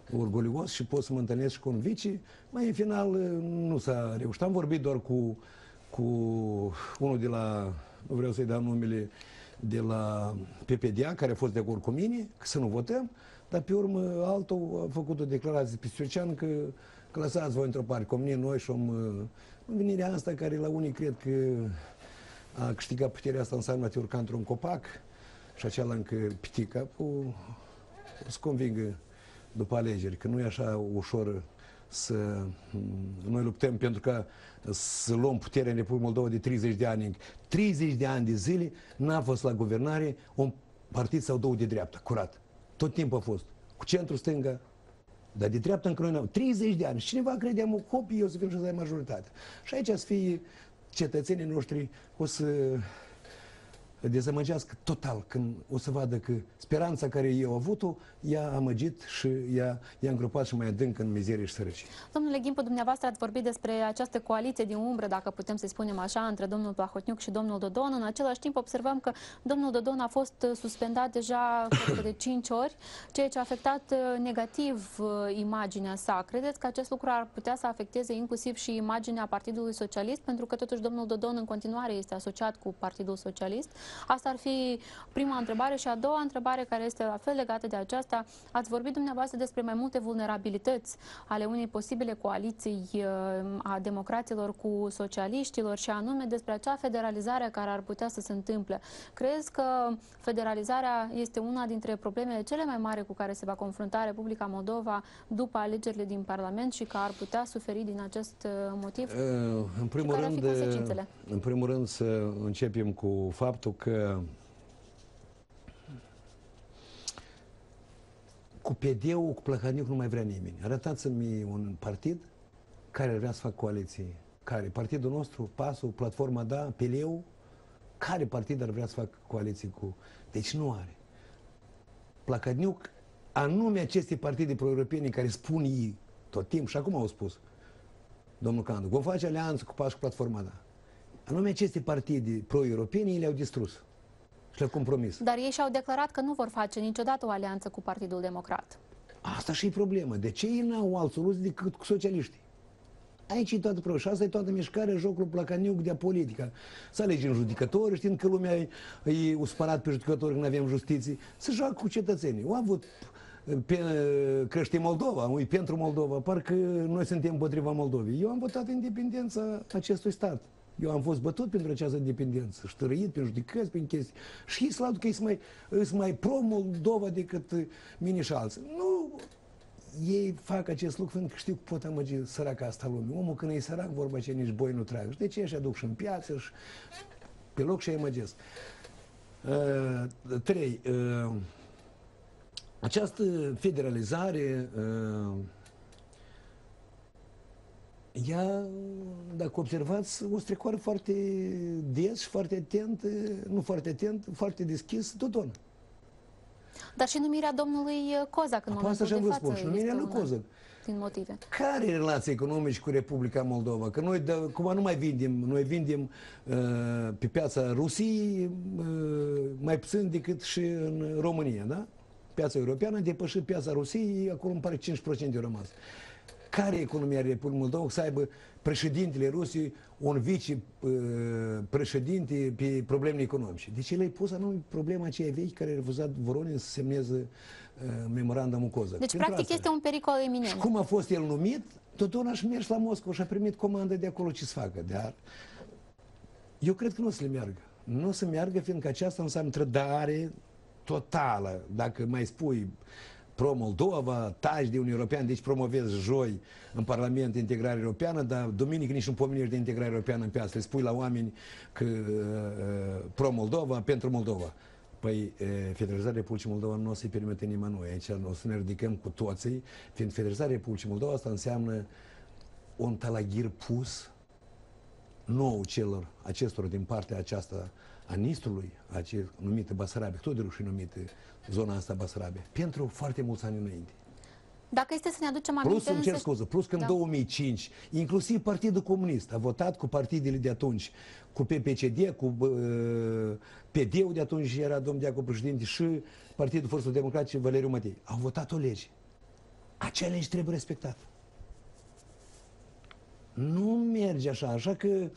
orgolios și pot să mă întâlnesc și cu un vice. Mai în final nu s-a reușit. Am vorbit doar cu unul de la, nu vreau să-i dau numele, de la PPDA, care a fost de acord cu mine, că să nu votăm, dar pe urmă altul a făcut o declarație pe Sfircean că lăsați voi într-o parte, cu mine noi și venirea asta care la unii cred că a câștigat puterea asta înseamnă a te urca într-un copac și acela încă pitica, o să convingă după alegeri, că nu e așa ușor să noi luptăm pentru că să luăm puterea în Republica Moldova de 30 de ani. 30 de ani de zile n-a fost la guvernare un partid sau două de dreapta, curat. Tot timpul a fost. Cu centru stânga, dar de dreapta încă noi n-am. 30 de ani. Și cineva credea, mă, copii, eu să fim și să ai majoritate. Și aici să fie cetățenii noștri o să dezamăgească total când o să vadă că speranța care eu au avut-o i-a amăgit și i-a îngropat și mai adânc în mizerie și sărăcie. Domnule Gimpu, dumneavoastră ați vorbit despre această coaliție din umbră, dacă putem să-i spunem așa, între domnul Plahotniuc și domnul Dodon. În același timp observăm că domnul Dodon a fost suspendat deja cred că de 5 ori, ceea ce a afectat negativ imaginea sa. Credeți că acest lucru ar putea să afecteze inclusiv și imaginea Partidului Socialist, pentru că totuși domnul Dodon în continuare este asociat cu Partidul Socialist? Asta ar fi prima întrebare. Și a doua întrebare, care este la fel legată de aceasta, ați vorbit dumneavoastră despre mai multe vulnerabilități ale unei posibile coaliții a democraților cu socialiștilor și anume despre acea federalizare care ar putea să se întâmple. Crezi că federalizarea este una dintre problemele cele mai mari cu care se va confrunta Republica Moldova după alegerile din Parlament și că ar putea suferi din acest motiv? În primul rând să începem cu faptul că cu PD-ul, cu Plahotniuc nu mai vrea nimeni. Arătați-mi un partid care vrea să facă coaliție. Care? Partidul nostru, PAS-ul, Platforma Da, PL-ul. Care partid ar vrea să facă coaliție cu... Deci nu are. Plahotniuc, anume aceste partide pro-europene care spun ei tot timpul, și acum au spus, domnul Candu, vom face alianță cu PAS și cu Platforma Da. Anume aceste partide pro-europene ei le-au distrus și le-au compromis. Dar ei și-au declarat că nu vor face niciodată o alianță cu Partidul Democrat. Asta și e problema. De ce ei n-au alt soluție decât cu socialiștii? Aici e toată problema. Și asta e toată mișcarea, jocul Plahotniuc de politică. Să alegem judecători, știind că lumea e spărat pe judecători, că nu avem justiție. Să joacă cu cetățenii. Au avut crește Moldova, pentru Moldova. Parcă noi suntem împotriva Moldovei. Eu am votat independența acestui stat. Eu am fost bătut pentru această independență, ștărăit pe judecăți, pe chestii. Și ei slavă că sunt mai pro-Moldova decât mine și alții. Nu, ei fac acest lucru pentru că știu că pot amăgi săraca asta lumii. Omul când e sărac, vorba ce nici boi nu trag. Și de ce își aduc și în piață și pe loc și îi amăgesc. 3. Această federalizare ea, dacă observați, o strecoară foarte des și foarte atent, nu foarte atent, foarte deschis, Dodon. Dar și numirea domnului Cozac în momentul de față și numirea lui Cozac. Din motive. Care relații economice cu Republica Moldova? Că noi, cum nu mai vindem, noi vindem pe piața Rusiei mai puțin decât și în România, da? Piața europeană a depășit piața Rusiei, acolo îmi pare 5% de rămas. Care economia Republicii Moldova să aibă președintele Rusiei un vice-președinte pe problemele economice? Deci el a pus anume problema aceea vechi care a refuzat Voronin să semneze memorandumul Cozac. Deci, practic, este un pericol eminent. Și cum a fost el numit, totdeauna și mers la Moscova și a primit comandă de acolo ce să facă. Dar eu cred că nu o să le meargă. Nu o să meargă, fiindcă aceasta înseamnă trădare totală. Dacă mai spui pro-Moldova, taci de Uniunea Europeană, deci promovezi joi în Parlament integrare europeană, dar duminică nici nu pomenești de integrare europeană în piață. Le spui la oameni că pro-Moldova, pentru Moldova. Păi, Federalizarea Republicii Moldova nu o să-i permite nimănui. Aici o să ne ridicăm cu toții, fiind Federalizarea Republicii Moldova, asta înseamnă un talagir pus nou acestor din partea aceasta a Nistrului, numită Basarabia, tot de rușii numită zona asta Basarabia, pentru foarte mulți ani înainte. Dacă este să ne aducem aminte... Plus că în 2005, inclusiv Partidul Comunist a votat cu partidele de atunci, cu PPCD, cu PD-ul de atunci, era domnul Deacu președinte, și Partidul Forțelor Democratice, Valeriu Matei. Au votat o lege acea lege trebuie respectată. Nu merge așa, așa că,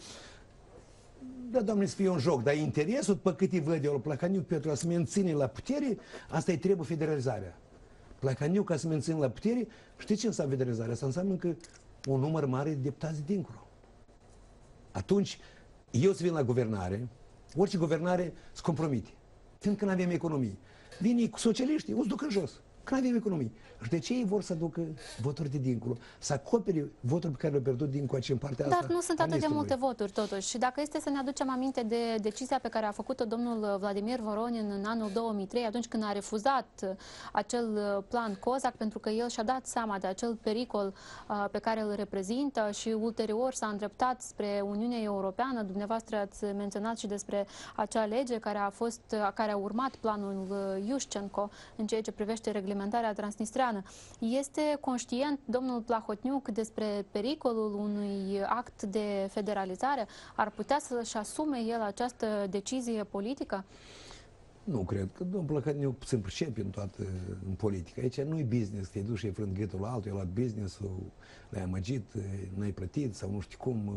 da, Doamne, să fie un joc, dar interesul, pe cât îi văd eu, la Plahotniuc pentru a se menține la putere, asta îi trebuie federalizarea. Plahotniuc, ca să menține la putere, știți ce înseamnă federalizarea? Asta înseamnă că un număr mare de deputați dincolo. Atunci, eu să vin la guvernare, orice guvernare se compromite, fiindcă nu avem economie. Vine cu socialiștii, o să ducă în jos. Că nu avem economie. Și de ce ei vor să aducă voturi de dincolo? Să acopere votul pe care le-au pierdut din coace în partea asta? Dar nu sunt atât de multe voturi, totuși. Și dacă este să ne aducem aminte de decizia pe care a făcut-o domnul Vladimir Voronin în anul 2003, atunci când a refuzat acel plan COSAC, pentru că el și-a dat seama de acel pericol pe care îl reprezintă și ulterior s-a îndreptat spre Uniunea Europeană. Dumneavoastră ați menționat și despre acea lege care a urmat planul Iușcenco în ceea ce privește reglementarea transnistreană. Este conștient domnul Plahotniuc despre pericolul unui act de federalizare? Ar putea să-și asume el această decizie politică? Nu cred că domnul Plahotniuc se pricepe în politică. Aici nu-i business, te duci și ai frânt gâtul la altul, ai luat business-ul, l-ai amăgit, n-ai plătit sau nu știu cum,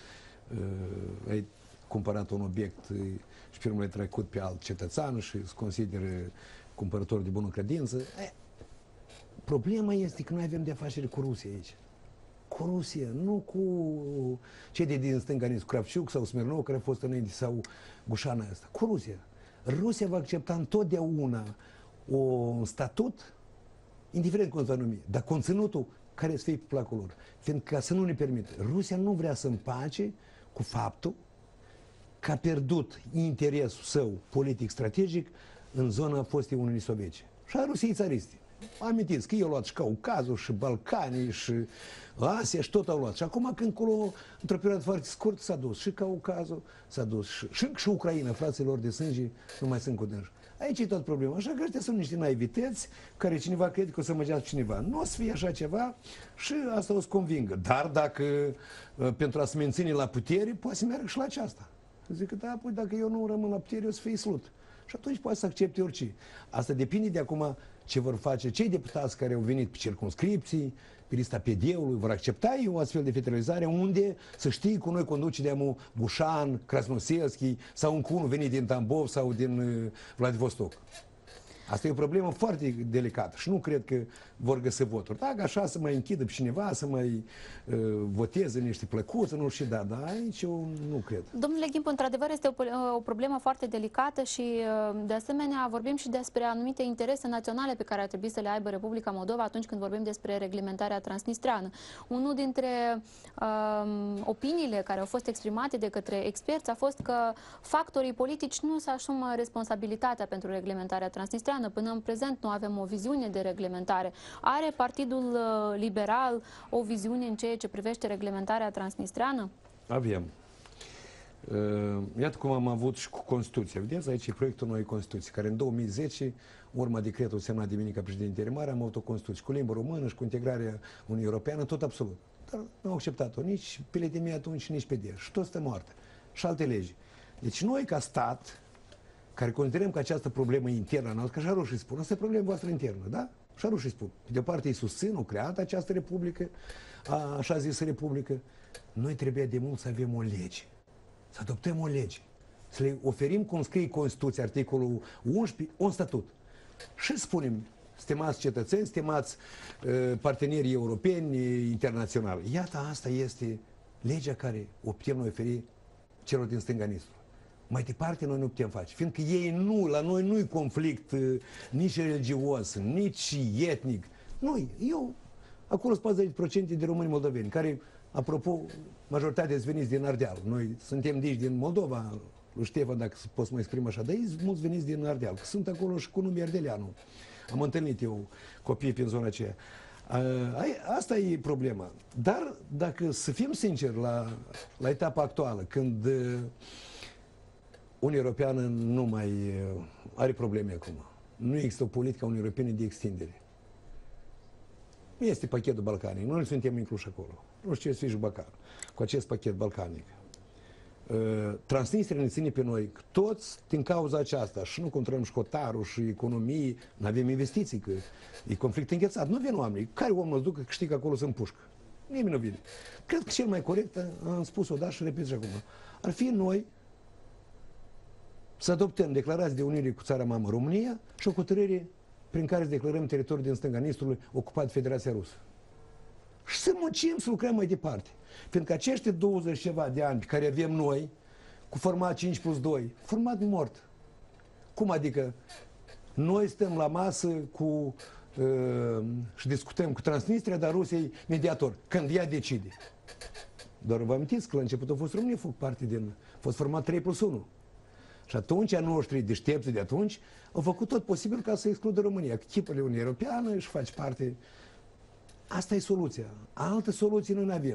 ai cumpărat un obiect și pe urmă l-ai trecut pe alt cetățean și se consideră cumpărător de bună credință. Problema este că noi avem de afaceri cu Rusia aici. Cu Rusia, nu cu cei din stânga, cu Kravciuk sau Smirnov, care a fost înainte, sau Gușana asta. Cu Rusia. Rusia va accepta întotdeauna un statut, indiferent cum se va numi, dar conținutul care să fie pe placul lor. Fiindcă să nu ne permită. Rusia nu vrea să împace cu faptul că a pierdut interesul său politic-strategic în zona fostei Uniunii Sovietice. Și a Rusiei țariste. Amintiți că ei au luat și Caucazul, și Balcanii, și Asia, și tot au luat. Și acum, când colo, într-o perioadă foarte scurtă, s-a dus și Caucazul, s-a dus și Ucraina, fraților de sânge, nu mai sunt cu dânși. Aici e tot problema. Așa că ăștia sunt niște naivități care cineva crede că o să măgească cineva. Nu o să fie așa ceva și asta o să convingă. Dar dacă pentru a se menține la putere, poate să meargă și la aceasta. Zic că da, păi dacă eu nu rămân la putere, o să fie slut. Și atunci poate să accepte orice. Asta depinde de acum ce vor face cei deputați care au venit pe circumscripții, pe lista PD-ului, vor accepta o astfel de federalizare unde să știi că noi conducem Bușan, Krasnoselski sau un unul venit din Tambov sau din Vladivostok. Asta e o problemă foarte delicată și nu cred că vor găsi voturi. Dacă așa să mai închidă pe cineva, să mai voteze niște plăcuțe, nu știu, dar aici eu nu cred. Domnule Ghimpu, într-adevăr este o problemă foarte delicată și de asemenea vorbim și despre anumite interese naționale pe care ar trebui să le aibă Republica Moldova atunci când vorbim despre reglementarea transnistreană. Unul dintre opiniile care au fost exprimate de către experți a fost că factorii politici nu se asumă responsabilitatea pentru reglementarea transnistreană. Până în prezent nu avem o viziune de reglementare. Are Partidul Liberal o viziune în ceea ce privește reglementarea transnistreană? Avem. Iată cum am avut și cu Constituția. Vedeți, aici e proiectul noi Constituții, care în 2010, urma decretul semnat de mine ca președinte Mare, am avut o Constituție cu limbă română și cu integrarea Uniunii Europeană, tot absolut. Dar nu au acceptat-o nici pe Ledemie atunci, nici pe DER. Și tot stă moartă. Și alte legi. Deci noi, ca stat, care considerăm că această problemă internă a noastră, că așa rușii spun, asta e problema voastră internă, da? Așa rușii spun. De o parte îi susțin, au creat această republică, așa zisă republică. Noi trebuia de mult să avem o lege, să adoptăm o lege, să le oferim, cum scrie Constituția, articolul 11, un statut. Și spunem, stimați cetățeni, stimați partenerii europeni, internaționali. Iată, asta este legea care o putem noi oferi celor din stânga Nistrului. Mai departe noi nu putem face, fiindcă ei nu, la noi nu-i conflict nici religios, nici etnic. Noi, acolo sunt 40% de români moldoveni, care, apropo, majoritatea sunt veniți din Ardeal. Noi suntem diși din Moldova, lui Ștefan, dacă pot să mă exprim așa, dar ei mulți veniți din Ardeal, că sunt acolo și cu nume Ardeleanu. Am întâlnit eu copii prin zona aceea. Asta e problema. Dar, dacă să fim sinceri, la etapa actuală, când Uniunea Europeană nu mai are probleme acum. Nu există o politică a Uniunii Europene de extindere. Nu este pachetul balcanic. Noi nu suntem incluși acolo. Nu știu ce să fie Jubacar cu acest pachet balcanic. Transnistria ne ține pe noi toți din cauza aceasta și nu controlăm și hotarul și economii, nu avem investiții, că e conflict înghețat. Nu vin oamenii. Care om îți ducă că știi că acolo se împușcă? Nimeni nu vine. Cred că cel mai corect, am spus-o, dar și repet și acum, ar fi noi să adoptăm declarații de unire cu țara mamă România și o hotărâre prin care să declarăm teritoriul din stânga Nistrului ocupat de Federația Rusă. Și să muncim, să lucrăm mai departe. Fiindcă acești 20 ceva de ani pe care avem noi, cu format 5+2, format mort. Cum adică? Noi stăm la masă cu și discutăm cu Transnistria, dar Rusia e mediator, când ea decide. Doar vă amintiți că la început a fost România, a fost format 3+1. Și atunci, noștri deștepți de atunci, au făcut tot posibil ca să excludă România. Chipul Uniunii Europeană își face parte. Asta e soluția. Altă soluție nu avem.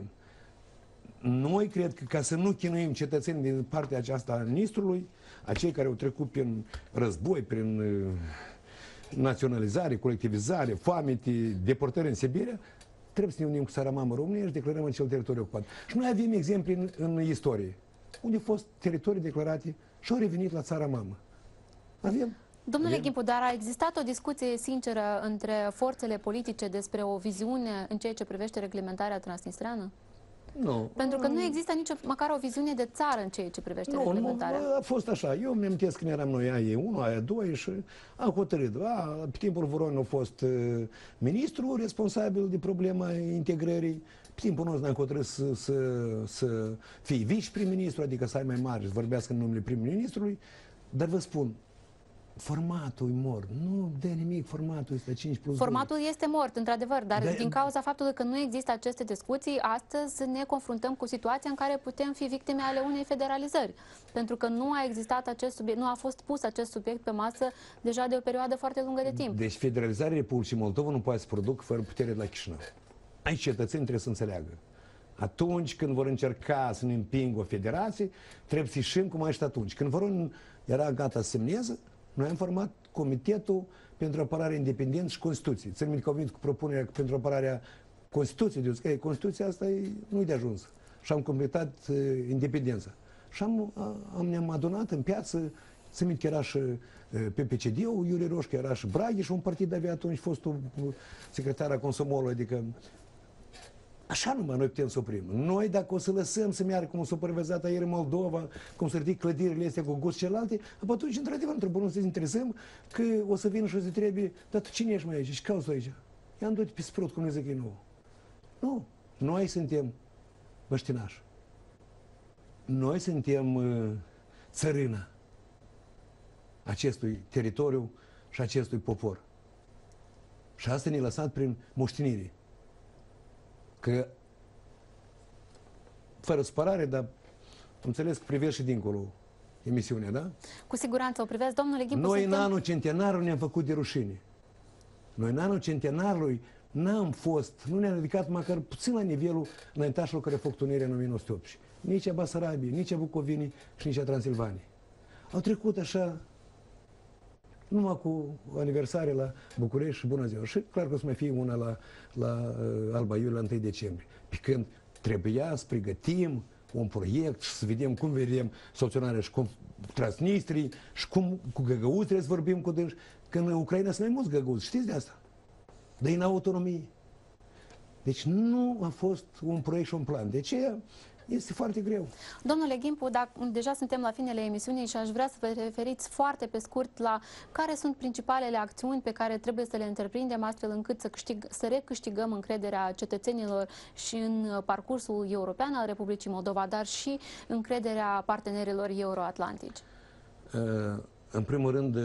Noi cred că ca să nu chinuim cetățenii din partea aceasta a Nistrului, acei care au trecut prin război, prin naționalizare, colectivizare, foamete, deportări în Siberia, trebuie să ne unim cu țara mamă România și declarăm acel teritoriu ocupat. Și noi avem exemple în istorie, unde au fost teritorii declarate și au revenit la țara mamă. Avem. Domnule Ghimpu, dar a existat o discuție sinceră între forțele politice despre o viziune în ceea ce privește reglementarea transnistreană? Nu. Pentru că nu există nici măcar o viziune de țară în ceea ce privește reglementarea. Nu, a fost așa. Eu mi-am amintesc când eram noi AE1, AE2 și am hotărât. Pe timpul Voron a fost ministru responsabil de problema integrării. Pe timpul nostru ne-am hotărât să fie vice-prim-ministru, adică să ai mai mare, să vorbească în numele prim-ministrului. Dar vă spun, formatul e mort. Nu dă nimic formatul ăsta 5+2. Formatul este mort, într-adevăr, dar din cauza faptului că nu există aceste discuții, astăzi ne confruntăm cu situația în care putem fi victime ale unei federalizări. Pentru că nu a existat acest subiect, nu a fost pus acest subiect pe masă deja de o perioadă foarte lungă de timp. Deci federalizarea Republicii Moldova nu poate să producă fără putere de la Chișinău. Aici cetățenii trebuie să înțeleagă. Atunci când vor încerca să ne împingă o federație, trebuie să ieșim cum a ieșit atunci. Când Voron era gata să semneze, noi am format Comitetul pentru Apărare Independență și Constituție. Țin minte că au venit cu propunerea pentru apărarea Constituției. Eu zic că Constituția asta nu-i de ajuns. Și am completat independența. Și ne-am adunat în piață. Țin minte că era și PPCD-ul, Iurie Roșcu, era și Braghi și un partid avea atunci fostul secretar al Consomolului. Adică așa numai noi putem să oprim. Noi, dacă o să lăsăm să meargă cum s-a supervizat ieri în Moldova, cum să ridic clădirile astea cu gust celelalte, atunci, într-adevăr, trebuie să ne interesăm că o să vină și o să trebuie, dar tu cine ești mai aici? Și cauți tu aici? I-am dat pe sprut, cum ne zic ei nouă. Nu. Noi suntem băștinași. Noi suntem țărâna acestui teritoriu și acestui popor. Și asta ne-a lăsat prin moștenire. Că, fără supărare, dar înțeles că privești și dincolo emisiunea, da? Cu siguranță o privesc, domnule Ghimpu. Noi în anul centenarului ne-am făcut de rușine. Noi în anul centenarului n-am fost, nu ne-am ridicat măcar puțin la nivelul înaintașilor care au făcut unirea în 1918. Nici a Basarabiei, nici a Bucovinii și nici a Transilvaniei. Au trecut așa, numai cu aniversare la București și bună ziua. Și clar că o să mai fie una la Alba Iulia la 1 decembrie. Pe când trebuia să pregătim un proiect și să vedem cum vedem soluționarea și cum Transnistrii și cum cu găgăuți trebuie să vorbim cu dânși. Că în Ucraina sunt mai mulți găgăuți, știți de asta? Dar e în autonomie. Deci nu a fost un proiect și un plan. De aceea este foarte greu. Domnule Ghimpu, deja suntem la finele emisiunii și aș vrea să vă referiți foarte pe scurt la care sunt principalele acțiuni pe care trebuie să le întreprindem astfel încât să recâștigăm încrederea cetățenilor și în parcursul european al Republicii Moldova, dar și încrederea partenerilor euroatlantici. În primul rând,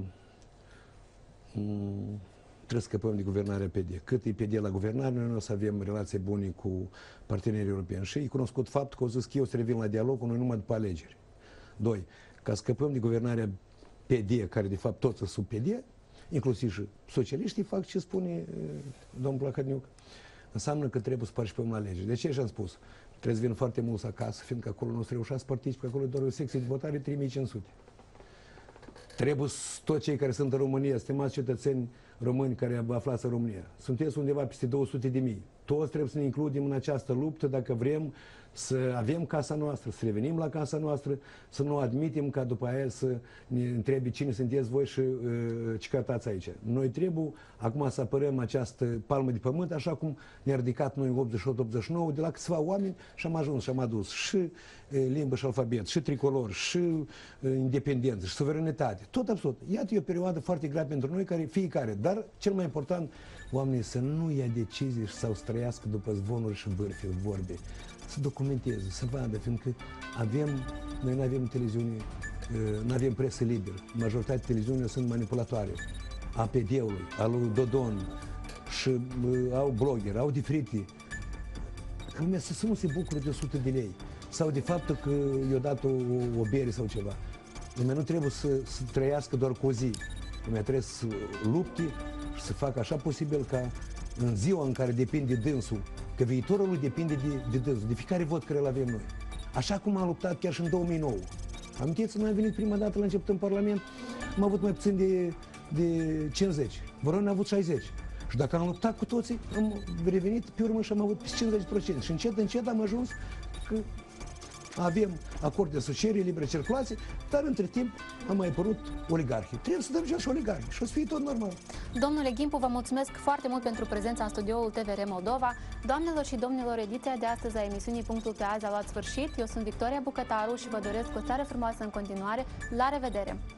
trebuie să scăpăm de guvernarea PD. Cât e PD la guvernare, noi o să avem relații bune cu partenerii europeni. Și e cunoscut faptul că o să zis că eu să revin la dialog cu noi numai după alegeri. 2. Ca să scăpăm de guvernarea PD, care de fapt toți sunt sub PD, inclusiv și socialiștii fac ce spune domnul Plahotniuc, înseamnă că trebuie să participăm la alegeri. De ce și-am spus? Trebuie să vină foarte mulți acasă, fiindcă acolo nu o să reușească să participe, acolo doar o secție de votare 3500. Trebuie toți cei care sunt în România, stimați cetățeni români care vă aflați în România, sunteți undeva peste 200.000. Toți trebuie să ne includem în această luptă dacă vrem să avem casa noastră, să revenim la casa noastră, să nu admitem ca după aia să ne întrebi cine sunteți voi și ce căutați aici. Noi trebuie acum să apărăm această palmă de pământ, așa cum ne-a ridicat noi în 88-89, de la câțiva oameni și am ajuns și am adus și limbă și alfabet, și tricolor, și independență, și suveranitate, tot absolut. Iată, e o perioadă foarte grea pentru noi, care fiecare, dar cel mai important, oamenii să nu ia decizii sau să trăiască după zvonuri și bârfe, vorbe, să documenteze, să vadă, fiindcă noi nu avem televiziune, nu avem presă liberă. Majoritatea televiziunilor sunt manipulatoare. APD-ului, al lui Dodon și au blogeri, au diferite. Lumea să nu se bucură de 100 de lei sau de faptul că i-a dat o bere sau ceva. Lumea nu trebuie să trăiască doar cu o zi. Lumea trebuie să lupte și să facă așa posibil ca în ziua în care depinde dânsul, că viitorul lui depinde de dânsul, de fiecare vot care îl avem noi. Așa cum am luptat chiar și în 2009. Amintiți, noi am venit prima dată la început în Parlament, am avut mai puțin de 50. Voroni a avut 60. Și dacă am luptat cu toții, am revenit pe urmă și am avut 50%. Și încet, încet am ajuns că avem acord de asociere, liberă circulație, dar între timp am mai apărut oligarhii. Trebuie să dăm și oligarhii și o să fie tot normal. Domnule Ghimpu, vă mulțumesc foarte mult pentru prezența în studioul TVR Moldova. Doamnelor și domnilor, ediția de astăzi a emisiunii Punctul pe azi a luat sfârșit. Eu sunt Victoria Bucătaru și vă doresc o seară frumoasă în continuare. La revedere!